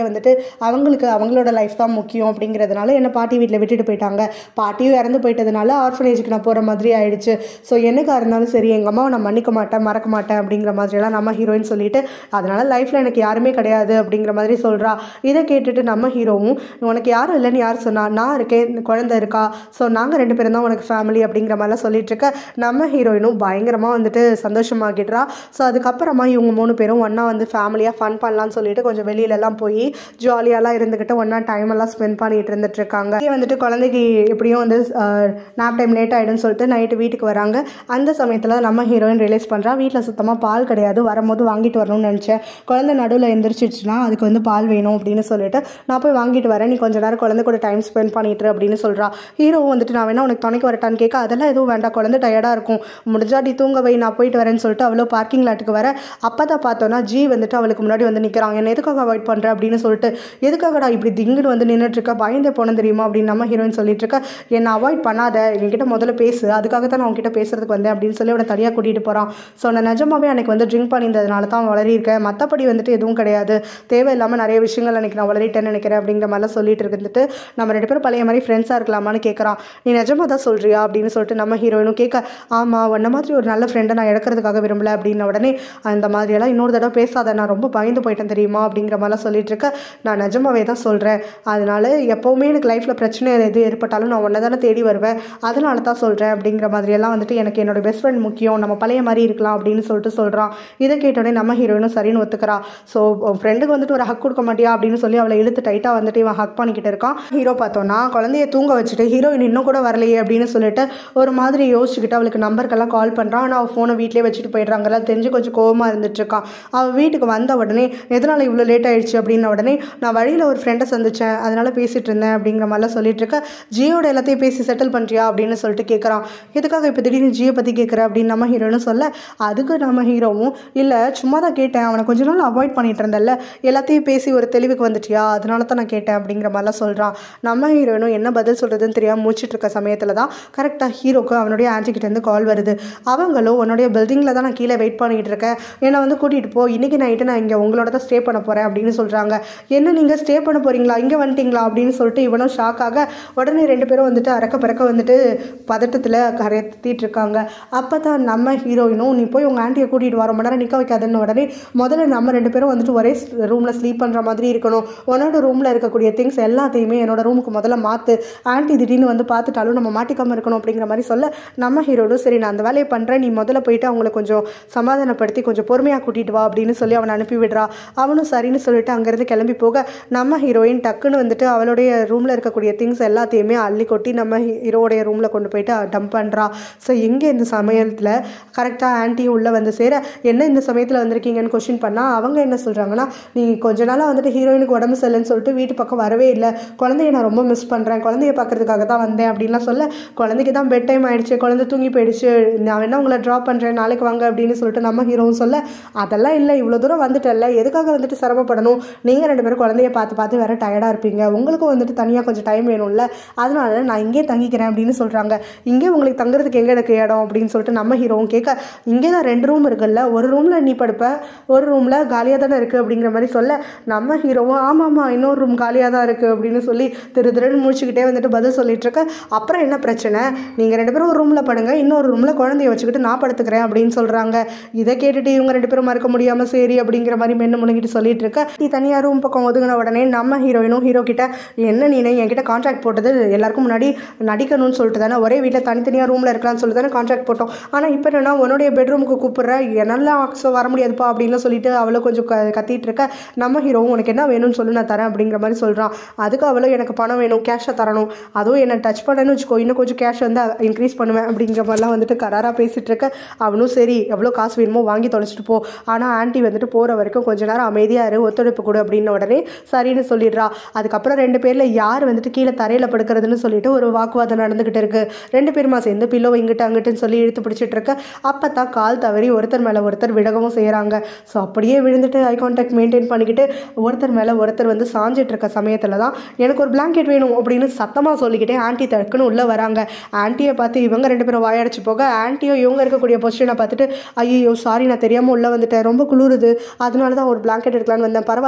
வந்துட்டு அவங்களுக்கு அவங்களோட லைஃப் தான் முக்கியம் அப்படிங்கிறதுனால என்னை பாட்டி வீட்டில் விட்டுட்டு போயிட்டாங்க. பாட்டியும் இறந்து போயிட்டதுனால ஆர்ஃபனேஜுக்கு நான் போகிற மாதிரி ஆயிடுச்சு. ஸோ என்னக்கா இருந்தாலும் சரி எங்கள் அம்மாவை நான் மன்னிக்க மாட்டேன் மறக்க மாட்டேன் அப்படிங்கிற மாதிரியெல்லாம் நம்ம ஹீரோயின் சொல்லிட்டு அதனால லைஃப்பில் எனக்கு யாருமே கிடையாது அப்படிங்கிற மாதிரி சொல்கிறா. இதை கேட்டுட்டு நம்ம ஹீரோவும் உனக்கு யாரும் இல்லைன்னு யார் சொன்னா, நான் இருக்கேன், குழந்தை இருக்கா, ஸோ நாங்கள் ரெண்டு பேரும் தான் உனக்கு ஃபேமிலி அப்படிங்கிற மாதிரிலாம் சொல்லிட்டு இருக்க நம்ம ஹீரோயினும் பயங்கரமாக வந்துட்டு சந்தோஷமாகிடுறா. ஸோ அதுக்கப்புறமா இவங்க மூணு பேரும் ஒன்றா வந்து ஃபேமிலியாக ஃபன் பண்ணலான்னு சொல்லிட்டு கொஞ்சம் வெளியிலலாம் போய் ஜாலியாலாம் இருந்துக்கிட்டு ஒன்றா டைம் எல்லாம் ஸ்பெண்ட் பண்ணிட்டு இருந்துட்டு இருக்காங்க. இதே வந்துட்டு குழந்தைக்கு எப்படியும் வந்து நாப் டைம் லேட் ஆகிடும்னு சொல்லிட்டு நைட்டு வீட்டுக்கு வராங்க. அந்த சமயத்தில் நம்ம ஹீரோயின் ரிலீஸ் பண்ணுறா வீட்டில் சுத்தமாக பால் கிடையாது, வரும்போது வாங்கிட்டு வரணும்னு நினச்சேன், குழந்தை நடுவில் எந்திரிச்சிச்சுன்னா அதுக்கு வந்து பால் வேணும் அப்படின்னு சொல்லிட்டு நான் போய் வாங்கிட்டு வரேன், நீ கொஞ்ச நேரம் குழந்தை கூட டைம் ஸ்பெண்ட் பண்ணிட்டு அப்படின்னு சொல்கிறா. ஹீரோவும் வந்துட்டு நான் வேணா உனக்கு துணைக்கு வரட்டான்னு கேட்க அதெல்லாம் எதுவும் வேண்டாம், குழந்தை டயர்டாக இருக்கும், முடிஞ்சாட்டி தூங்க வை, நான் போயிட்டு வரேன்னு சொல்லிட்டு அவ்வளோ பார்க்கிங் லாட்டுக்கு வர அப்போ தான் பார்த்தோன்னா ஜி வந்துட்டு அவளுக்கு முன்னாடி வந்து நிற்கிறாங்க. என்ன எதுக்காக அவாய்ட் பண்ணுற அப்படின்னு சொல்லிட்டு, எதுக்காகடா இப்படி திங்குன்னு வந்து நின்றுட்டு இருக்க, பயந்தே போனேன் தெரியுமா அப்படின்னு நம்ம ஹீரோயின் சொல்லிட்டு இருக்க. என்னை அவாய்ட் பண்ணாத, என்கிட்ட முதல்ல பேசு, அதுக்காக தான் நான் உங்ககிட்ட பேசுறதுக்கு வந்தேன் அப்படின்னு சொல்லி அவனை தனியாக கூட்டிகிட்டு போகிறான். ஸோ நான் நிஜமாவே அன்றைக்கி வந்து ட்ரிங்க் பண்ணியிருந்ததுனால தான் வளரியிருக்கேன், மற்றபடி வந்துட்டு எதுவும் கிடையாது, தேவையில்லாமல் நிறைய விஷயங்கள் அன்றைக்கி நான் வளரிட்டேன்னு நினைக்கிறேன் அப்படிங்கிற மாதிரிலாம் சொல்லிட்டு இருந்துட்டு நம்ம ரெண்டு பேரும் பழைய மாதிரி ஃப்ரெண்ட்ஸாக இருக்கலாமான்னு கேட்குறான். நீ நிஜமாக தான் சொல்கிறியா அப்படின்னு சொல்லிட்டு நம்ம ஹீரோயினும் கேட்க ஆமாம் உன்ன மாதிரி ஒரு நல்ல ஃப்ரெண்டை நான் எடுக்கிறதுக்காக விரும்பல அப்படின்ன உடனே அந்த மாதிரியெல்லாம் இன்னொரு தடவை பேசாத, நான் ரொம்ப பயந்து போயிட்டேன் தெரியுமா அப்படிங்கிற மாதிரிலாம் சொல்லிட்டு இருக்க. நான் நிஜமாவே தான் சொல்கிறேன், அதனால எப்போவுமே எனக்கு லைஃப்பில் பிரச்சனை எது ஏற்பட்டாலும் நான் உன்னை தானே தேடி வருவேன், அதனால தான் சொல்கிறேன் அப்படிங்கிற மாதிரியெல்லாம் வந்துட்டு எனக்கு என்னோட பெஸ்ட் ஃப்ரெண்ட் முக்கியம், நம்ம பழைய மாதிரி இருக்கலாம் அப்படின்னு சொல்லிட்டு சொல்கிறான். இதை கேட்டோடனே நம்ம ஹீரோயினும் சரின்னு ஒத்துக்கிறா. ஸோ ஃப்ரெண்டுக்கு வந்துட்டு ஒரு ஹக் கொடுக்க மாட்டியா அப்படின்னு சொல்லி அவளை இழுத்து டைட்டாக வந்துட்டு இவன் ஹக் பண்ணிக்கிட்டு இருக்கான். ஹீரோ பார்த்தோன்னா குழந்தைய தூங்க வச்சுட்டு ஹீரோயின் இன்னும் கூட வரலையே அப்படின்னு சொல்லிட்டு ஒரு மாதிரி யோசிச்சுக்கிட்டு அவளுக்கு நம்பருக்கெல்லாம் கால் பண்ணுறான். ஆனால் அவள் ஃபோனை வீட்டிலே வச்சுட்டு போயிடுறாங்கல்ல, தெரிஞ்சு கொஞ்சம் கோவமாக இருந்துட்டு இருக்கான். அவள் வீட்டுக்கு வந்த உடனே எதனால் இவ்வளோ லேட் ஆயிடுச்சு அப்படின்ன உடனே நான் வழியில் ஒரு ஃப்ரெண்டை சந்தித்தேன், அதனால் பேசிகிட்டு இருந்தேன் அப்படிங்கிற மாதிரிலாம் சொல்லிட்டு இருக்க. ஜியோட எல்லாத்தையும் பேசி செட்டில் பண்ணுறியா அப்படின்னு சொல்லிட்டு கேட்குறான். எதுக்காக இப்போ திடீர்னு ஜியோ பற்றி கேட்குற அப்படின்னு நம்ம ஹீரோன்னு சொல்ல, அதுக்கு நம்ம ஹீரோவும் இல்லை சும்மா தான் கேட்டேன், அவனை கொஞ்ச நாள் அவாய்ட் பண்ணிட்டு இருந்தல்ல, எல்லாத்தையும் பேசி ஒரு தெளிவுக்கு வந்துட்டியா, அதனால தான் நான் கேட்டேன் அப்படிங்கிற மாதிரிலாம் சொல்கிறான். நம்ம ஹீரோனும் என்ன பதில் சொல்கிறதுன்னு தெரியாமல் முடிச்சுட்டு இருக்க சமயத்தில் தான் கரெக்டாக ஹீரோக்கு அவனுடைய ஆன்ட்டிக்கிட்டேருந்து கால் வருது. அவங்களும் உன்னுடைய பில்டிங்கில் தான் நான் கீழே வெயிட் பண்ணிகிட்டு இருக்கேன், என்னை வந்து கூட்டிகிட்டு போ, இன்றைக்கி நைட்டு நான் இங்கே உங்களோட தான் ஸ்டே பண்ண போகிறேன் அப்படின்னு சொல்கிறாங்க. என்ன நீங்கள் ஸ்டே பண்ண போகிறீங்களா, இங்கே வந்துட்டிங்களா அப்படின்னு சொல்லிட்டு இவனும் ஷாக்காக உடனே ரெண்டு பேரும் வந்துட்டு அறக்க பறக்க வந்துட்டு பதட்டத்தில் கரைத்திட்டு இருக்காங்க. அப்போ தான் நம்ம ஹீரோயினும் நீ போய் உங்கள் ஆன்ட்டியை கூட்டிகிட்டு வர மணி நேரம் நிற்க வைக்காதுன்னு உடனே முதல்ல நம்ம ரெண்டு பேரும் வந்துட்டு ஒரே ரூமில் ஸ்லீப் பண்ணுற மாதிரி இருக்கணும், உன்னோட ரூமில் இருக்கக்கூடிய திங்ஸ் எல்லாத்தையுமே என்னோட ரூமுக்கு முதல்ல மாற்று, ஆன்ட்டி திடீர்னு வந்து பார்த்துட்டாலும் நம்ம மாட்டிக்காமல் இருக்கணும் அப்படிங்கிற மாதிரி சொல்ல நம்ம ஹீரோடும் சரி நான் அந்த வேலையை பண்ணுறேன், நீ முதல்ல போயிட்டு அவங்கள கொஞ்சம் சமாதானப்படுத்தி கொஞ்சம் பொறுமையாக கூட்டிகிட்டு வா அப்படின்னு சொல்லி அவனை அனுப்பி விடுறா. அவனும் சரின்னு சொல்லிட்டு அங்கேருந்து கிளம்பி போக நம்ம ஹீரோயின் டக்குன்னு வந்துட்டு அவளுடைய ரூமில் இருக்கக்கூடிய திங்ஸ் எல்லாத்தையுமே அள்ளி கொட்டி நம்ம ஹீரோடைய ரூமில் கொண்டு போயிட்டு டம்ப் பண்ணுறா. ஸோ எங்கே இந்த சமயத்தில் கரெக்டாக ஆன்ட்டியும் உள்ளே வந்து சேர என்ன இந்த சமயத்தில் வந்திருக்கீங்கன்னு கொஸ்டின் பண்ணால் அவங்க என்ன சொல்கிறாங்கன்னா, நீ கொஞ்ச நாளாக வந்துட்டு ஹீரோயினுக்கு உடம்பு சரியில்லைன்னு சொல்லிட்டு வீட்டு பக்கம் வரவே இல்லை, குழந்தைய நான் ரொம்ப மிஸ் பண்ணுறேன், குழந்தைய பார்க்கறதுக்காக தான் வந்தேன் அப்படின்லாம் சொல்ல, குழந்தைக்கு தான் பெட் டைம் ஆகிடுச்சு, குழந்தை தூங்கி போயிடுச்சு, நான் வேணா உங்களை ட்ராப் பண்ணுறேன் நாளைக்கு வாங்க அப்படின்னு சொல்லிட்டு நம்ம ஹீரோவும் சொல்ல, அதெல்லாம் இல்லை இவ்வளோ தூரம் வந்துட்டல எதுக்காக வந்துட்டு சிரமப்படணும், நீங்கள் ரெண்டு பேரும் குழந்தைய பார்த்து பார்த்து வேறு டயர்டாக இருப்பீங்க, உங்களுக்கும் வந்துட்டு தனியாக கொஞ்சம் டைம் வேணும்ல, அதனால நான் இங்கே தங்கிக்கிறேன் அப்படின்னு சொல்கிறாங்க. இங்கே உங்களுக்கு தங்குறதுக்கு எங்கே எனக்கு இடம் அப்படின்னு சொல்லிட்டு நம்ம ஹீரோவும் கேட்க, இங்கே தான் ரெண்டு ரூம் இருக்குல்ல, ஒரு ரூமில் நீ படுப்ப, ஒரு ரூமில் காலியாக தானே இருக்குது அப்படிங்கிற மாதிரி சொல்ல நம்ம ஹீரோவும் ஆமாம்மா இன்னொரு ரூம் காலியாக தான் இருக்குது அப்படின்னு சொல்லி திரு திருன்னு முடிச்சுக்கிட்டே வந்துட்டு பதில் சொல்லிட்டு இருக்க. அப்புறம் என்ன பிரச்சனை, நீங்கள் ரெண்டு பேரும் ஒரு ரூமில் படுங்க, இன்னொரு ரூமில் குழந்தைய வச்சுக்கிட்டு நான் படுத்துக்கிறேன் அப்படின்னு சொல்கிறாங்க. இதை கேட்டுட்டு இவங்க ரெண்டு பேரும் மறக்க முடியாமல் சரி அப்படிங்கிற மாதிரி மென்னு முழுங்கிட்டு சொல்லிட்டு இருக்க. நீ தனியாக ரூம் பக்கம் ஒதுங்கின உடனே நம்ம ஹீரோயினும் ஹீரோ கிட்ட என்ன நீ என்கிட்ட கான்ட்ராக்ட் போட்டது எல்லாருக்கும் முன்னாடி நடிக்கணும்னு சொல்லிட்டு தானே, ஒரே வீட்டில் தனித்தனியாக ரூமில் இருக்கலாம்னு சொல்லிட்டு தானே கான்ட்ராக்ட் போட்டோம், ஆனால் இப்போ என்னன்னா உன்னுடைய பெட்ரூமுக்கு கூப்பிட்ற என்னெல்லாம் வர முடியாதுப்பா அப்படின்னு சொல்லிட்டு அவளை கொஞ்சம் க கத்திட்டு இருக்க. நம்ம ஹீரோவும் உனக்கு என்ன வேணும்னு சொல்லி நான் தரேன் அப்படிங்கிற மாதிரி சொல்கிறான். அதுக்கு அவளும் எனக்கு பணம் வேணும், கேஷை தரணும், அதுவும் என்னை டச் பண்ணேன்னு வச்சுக்கோ இன்னும் கொஞ்சம் கேஷ் வந்து இன்க்ரீஸ் பண்ணுவேன் அப்படிங்கிற மாதிரிலாம் வந்துட்டு கராராக பேசிகிட்டு இருக்க. அவனும் சரி எவ்வளோ காசு வேணுமோ வாங்கி தொலைச்சிட்டு போ, ஆனால் ஆன்ட்டி வந்துட்டு போகிற வரைக்கும் கொஞ்ச நேரம் அமைதியாக இரு, ஒத்துழைப்பு கொடு அப்படின்னு உடனே சரின்னு சொல்லிடுறா. அதுக்கப்புறம் ரெண்டு பேரில் யார் வந்துட்டு கீழே தரையில் படுக்கிறதுன்னு சொல்லிட்டு ஒரு வாக்குவாதம் நடந்துகிட்டு இருக்கு. ரெண்டு பேருமா சேர்ந்து பில்லோ இங்கிட்டு அங்கிட்டுன்னு சொல்லி இழுத்து பிடிச்சிட்டு இருக்க. அப்போ தான் கால் தவறி ஒருத்தர் மேலே ஒருத்தர் விடகவும் செய்கிறாங்க. ஸோ அப்படியே விழுந்துட்டு ஐ கான்டாக்ட் மெயின்டைன் பண்ணிக்கிட்டு ஒருத்தர் மேலே ஒருத்தர் வந்து சாஞ்சிட்டு இருக்க சமயத்தில் தான் எனக்கு ஒரு பிளாங்கெட் வேணும் அப்படின்னு சத்தமாக சொல்லிக்கிட்டே ஆன்ட்டி தடுக்குன்னு உள்ளே வராங்க. ஆன்ட்டியை பார்த்து இவங்க ரெண்டு பேரும் வாயடிச்சு போக ஆன்ட்டியோ இவங்க இருக்கக்கூடிய பொசிஷனை பார்த்துட்டு ஐயோ சாரி நான் தெரியாமல் உள்ளே வந்துட்டேன், ரொம்ப குளிருது, அதனால தான் ஒரு பிளாங்கெட் எடுக்கலான்னு வந்தேன், பரவாயில்ல பரவாயில்ல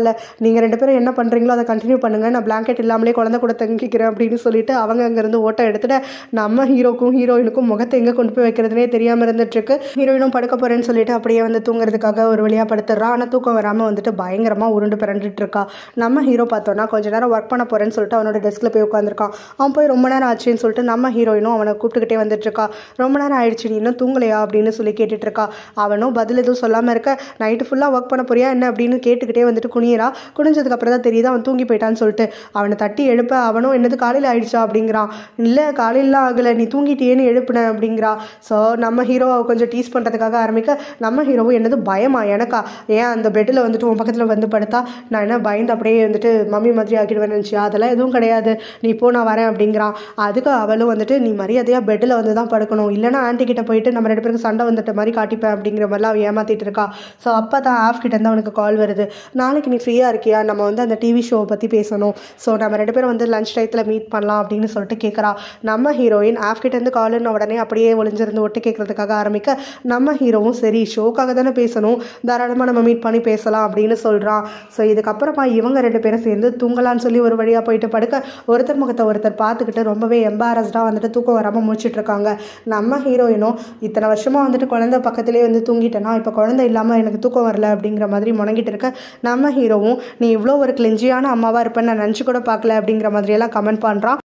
பரவாயில்ல, நீங்கள் ரெண்டு பேரும் என்ன பண்ணுறீங்களோ அதை கண்டினியூ பண்ணுங்கள், நான் பிளாங்கெட் இல்லாமலே குழந்தை கூட தங்கிக்கிறேன் அப்படின்னு சொல்லிட்டு அவங்க அங்கேருந்து ஓட்ட எடுத்துட்டு நம்ம ஹீரோக்கும் ஹீரோயினுக்கும் முகத்தை எங்கே கொண்டு போய் வைக்கிறதுனே தெரியாமல் இருந்துட்டுருக்கு. ஹீரோயினும் படுக்க போகிறேன்னு சொல்லிட்டு அப்படியே வந்து தூங்குறதுக்காக ஒரு வழியாக படுத்துடுறா. ஆனால் தூக்கம் வராமல் வந்துட்டு பயங்கரமாக உருண்டு பிறண்டுட்டு இருக்கா. நம்ம ஹீரோ பார்த்தோன்னா கொஞ்ச நேரம் ஒர்க் பண்ண போகிறேன்னு சொல்லிட்டு அவனோட டெஸ்கில் போய் உட்காந்துருக்கான். அவன் போய் ரொம்ப நேரம் ஆச்சுன்னு சொல்லிட்டு நம்ம ஹீரோயினும் அவனை கூப்பிட்டுக்கிட்டே வந்துட்டுருக்கா. ரொம்ப நேரம் ஆயிடுச்சு, நீ இன்னும் தூங்கலையா அப்படின்னு சொல்லி கேட்டுட்ருக்கா. அவனும் பதில் எதுவும் சொல்லாமல் இருக்க, நைட்டு ஃபுல்லாக ஒர்க் பண்ண போறியா என்ன அப்படின்னு கேட்டுக்கிட்டே வந்துட்டு குனியரா. குனிஞ்சதுக்கு அப்புறம் தான் தெரியுது அவன் தூங்கி போயிட்டான்னு சொல்லிட்டு. அவனை தட்டி எழுப்ப அவனும் என்னது காலையில் ஆயிடுச்சா அப்படிங்கிறான். இல்லை காலையிலாம் ஆகலை, நீ தூங்கிட்டேன்னு எழுப்புன அப்படிங்கிறா. ஸோ நம்ம ஹீரோவை கொஞ்சம் டீஸ் பண்ணுறதுக்காக ஆரம்பிக்க நம்ம ஹீரோவும் என்னது பயமா எனக்கா, ஏன் அந்த பெட்டில் வந்துட்டு உன் பக்கத்தில் வந்து படுத்தா நான் என்ன பயந்து அப்படியே வந்துட்டு மம்மி மாதிரி ஆக்கிடுவேன் நினச்சியா, அதெல்லாம் எதுவும் கிடையாது, நீ போ நான் வரேன் அப்படிங்கிறான். அதுக்கு அவளும் வந்துட்டு நீ மரியாதையாக பெட்டில் வந்து தான் படுக்கணும், இல்லைனா ஆன்ட்டி கிட்ட போயிட்டு நம்ம ரெண்டு பேருக்கு சண்டை வந்துட்ட மாதிரி காட்டிப்பேன் அப்படிங்கிற மாதிரிலாம் அவள் ஏமாற்றிட்டு இருக்கா. ஸோ அப்போ தான் ஆஃப் கிட்டேருந்து அவனுக்கு கால் வருது. நாளைக்கு நீ ஃப்ரீயாக இருக்கியா, நம்ம வந்து அந்த டிவி ஷோவை பற்றி பேசணும், ஸோ நம்ம ரெண்டு பேரும் வந்து லஞ்ச் டயத்தில் மீட் பண்ணலாம் அப்படின்னு சொல்லிட்டு கேட்குறா. நம்ம ஹீரோயின் ஆஃப் கிட்டேருந்து காலுன்னு உடனே அப்படியே ஒளிஞ்சிருந்து ஒட்டு கேட்கறதுக்காக ஆரம்பிக்க நம்ம ஹீரோவும் சரி ஷோக்காக தானே பேசணும், தாராளமாக நம்ம மீட் பண்ணி பேசலாம் அப்படின்னு சொல்கிறான். ஸோ இதுக்கப்புறமா இவங்க ரெண்டு பேரும் சேர்ந்து தூங்கலான்னு சொல்லி ஒரு வழியாக போயிட்டு படுக்க ஒருத்தர் முகத்தை ஒருத்தர் பார்த்துக்கிட்டு ரொம்பவே எம்பாரஸ்டாக வந்துட்டு தூக்கம் வராமல் முடிச்சுட்டு இருக்காங்க. நம்ம ஹீரோயினும் இத்தனை வருஷமாக வந்துட்டு குழந்தை பக்கத்திலே வந்து தூங்கிட்டேன்னா இப்போ குழந்தை இல்லாமல் எனக்கு தூக்கம் வரல அப்படிங்கிற மாதிரி முணங்கிட்டு இருக்க நம்ம ஹீரோவும் நீ இவ்வளோ ஒரு கிளெஞ்சியான அம்மாவாக இருப்பேன்னு நான் நினச்சி கூட பார்க்கல அப்படிங்கிற மாதிரியெல்லாம் கமெண்ட் பண்ணுறான்.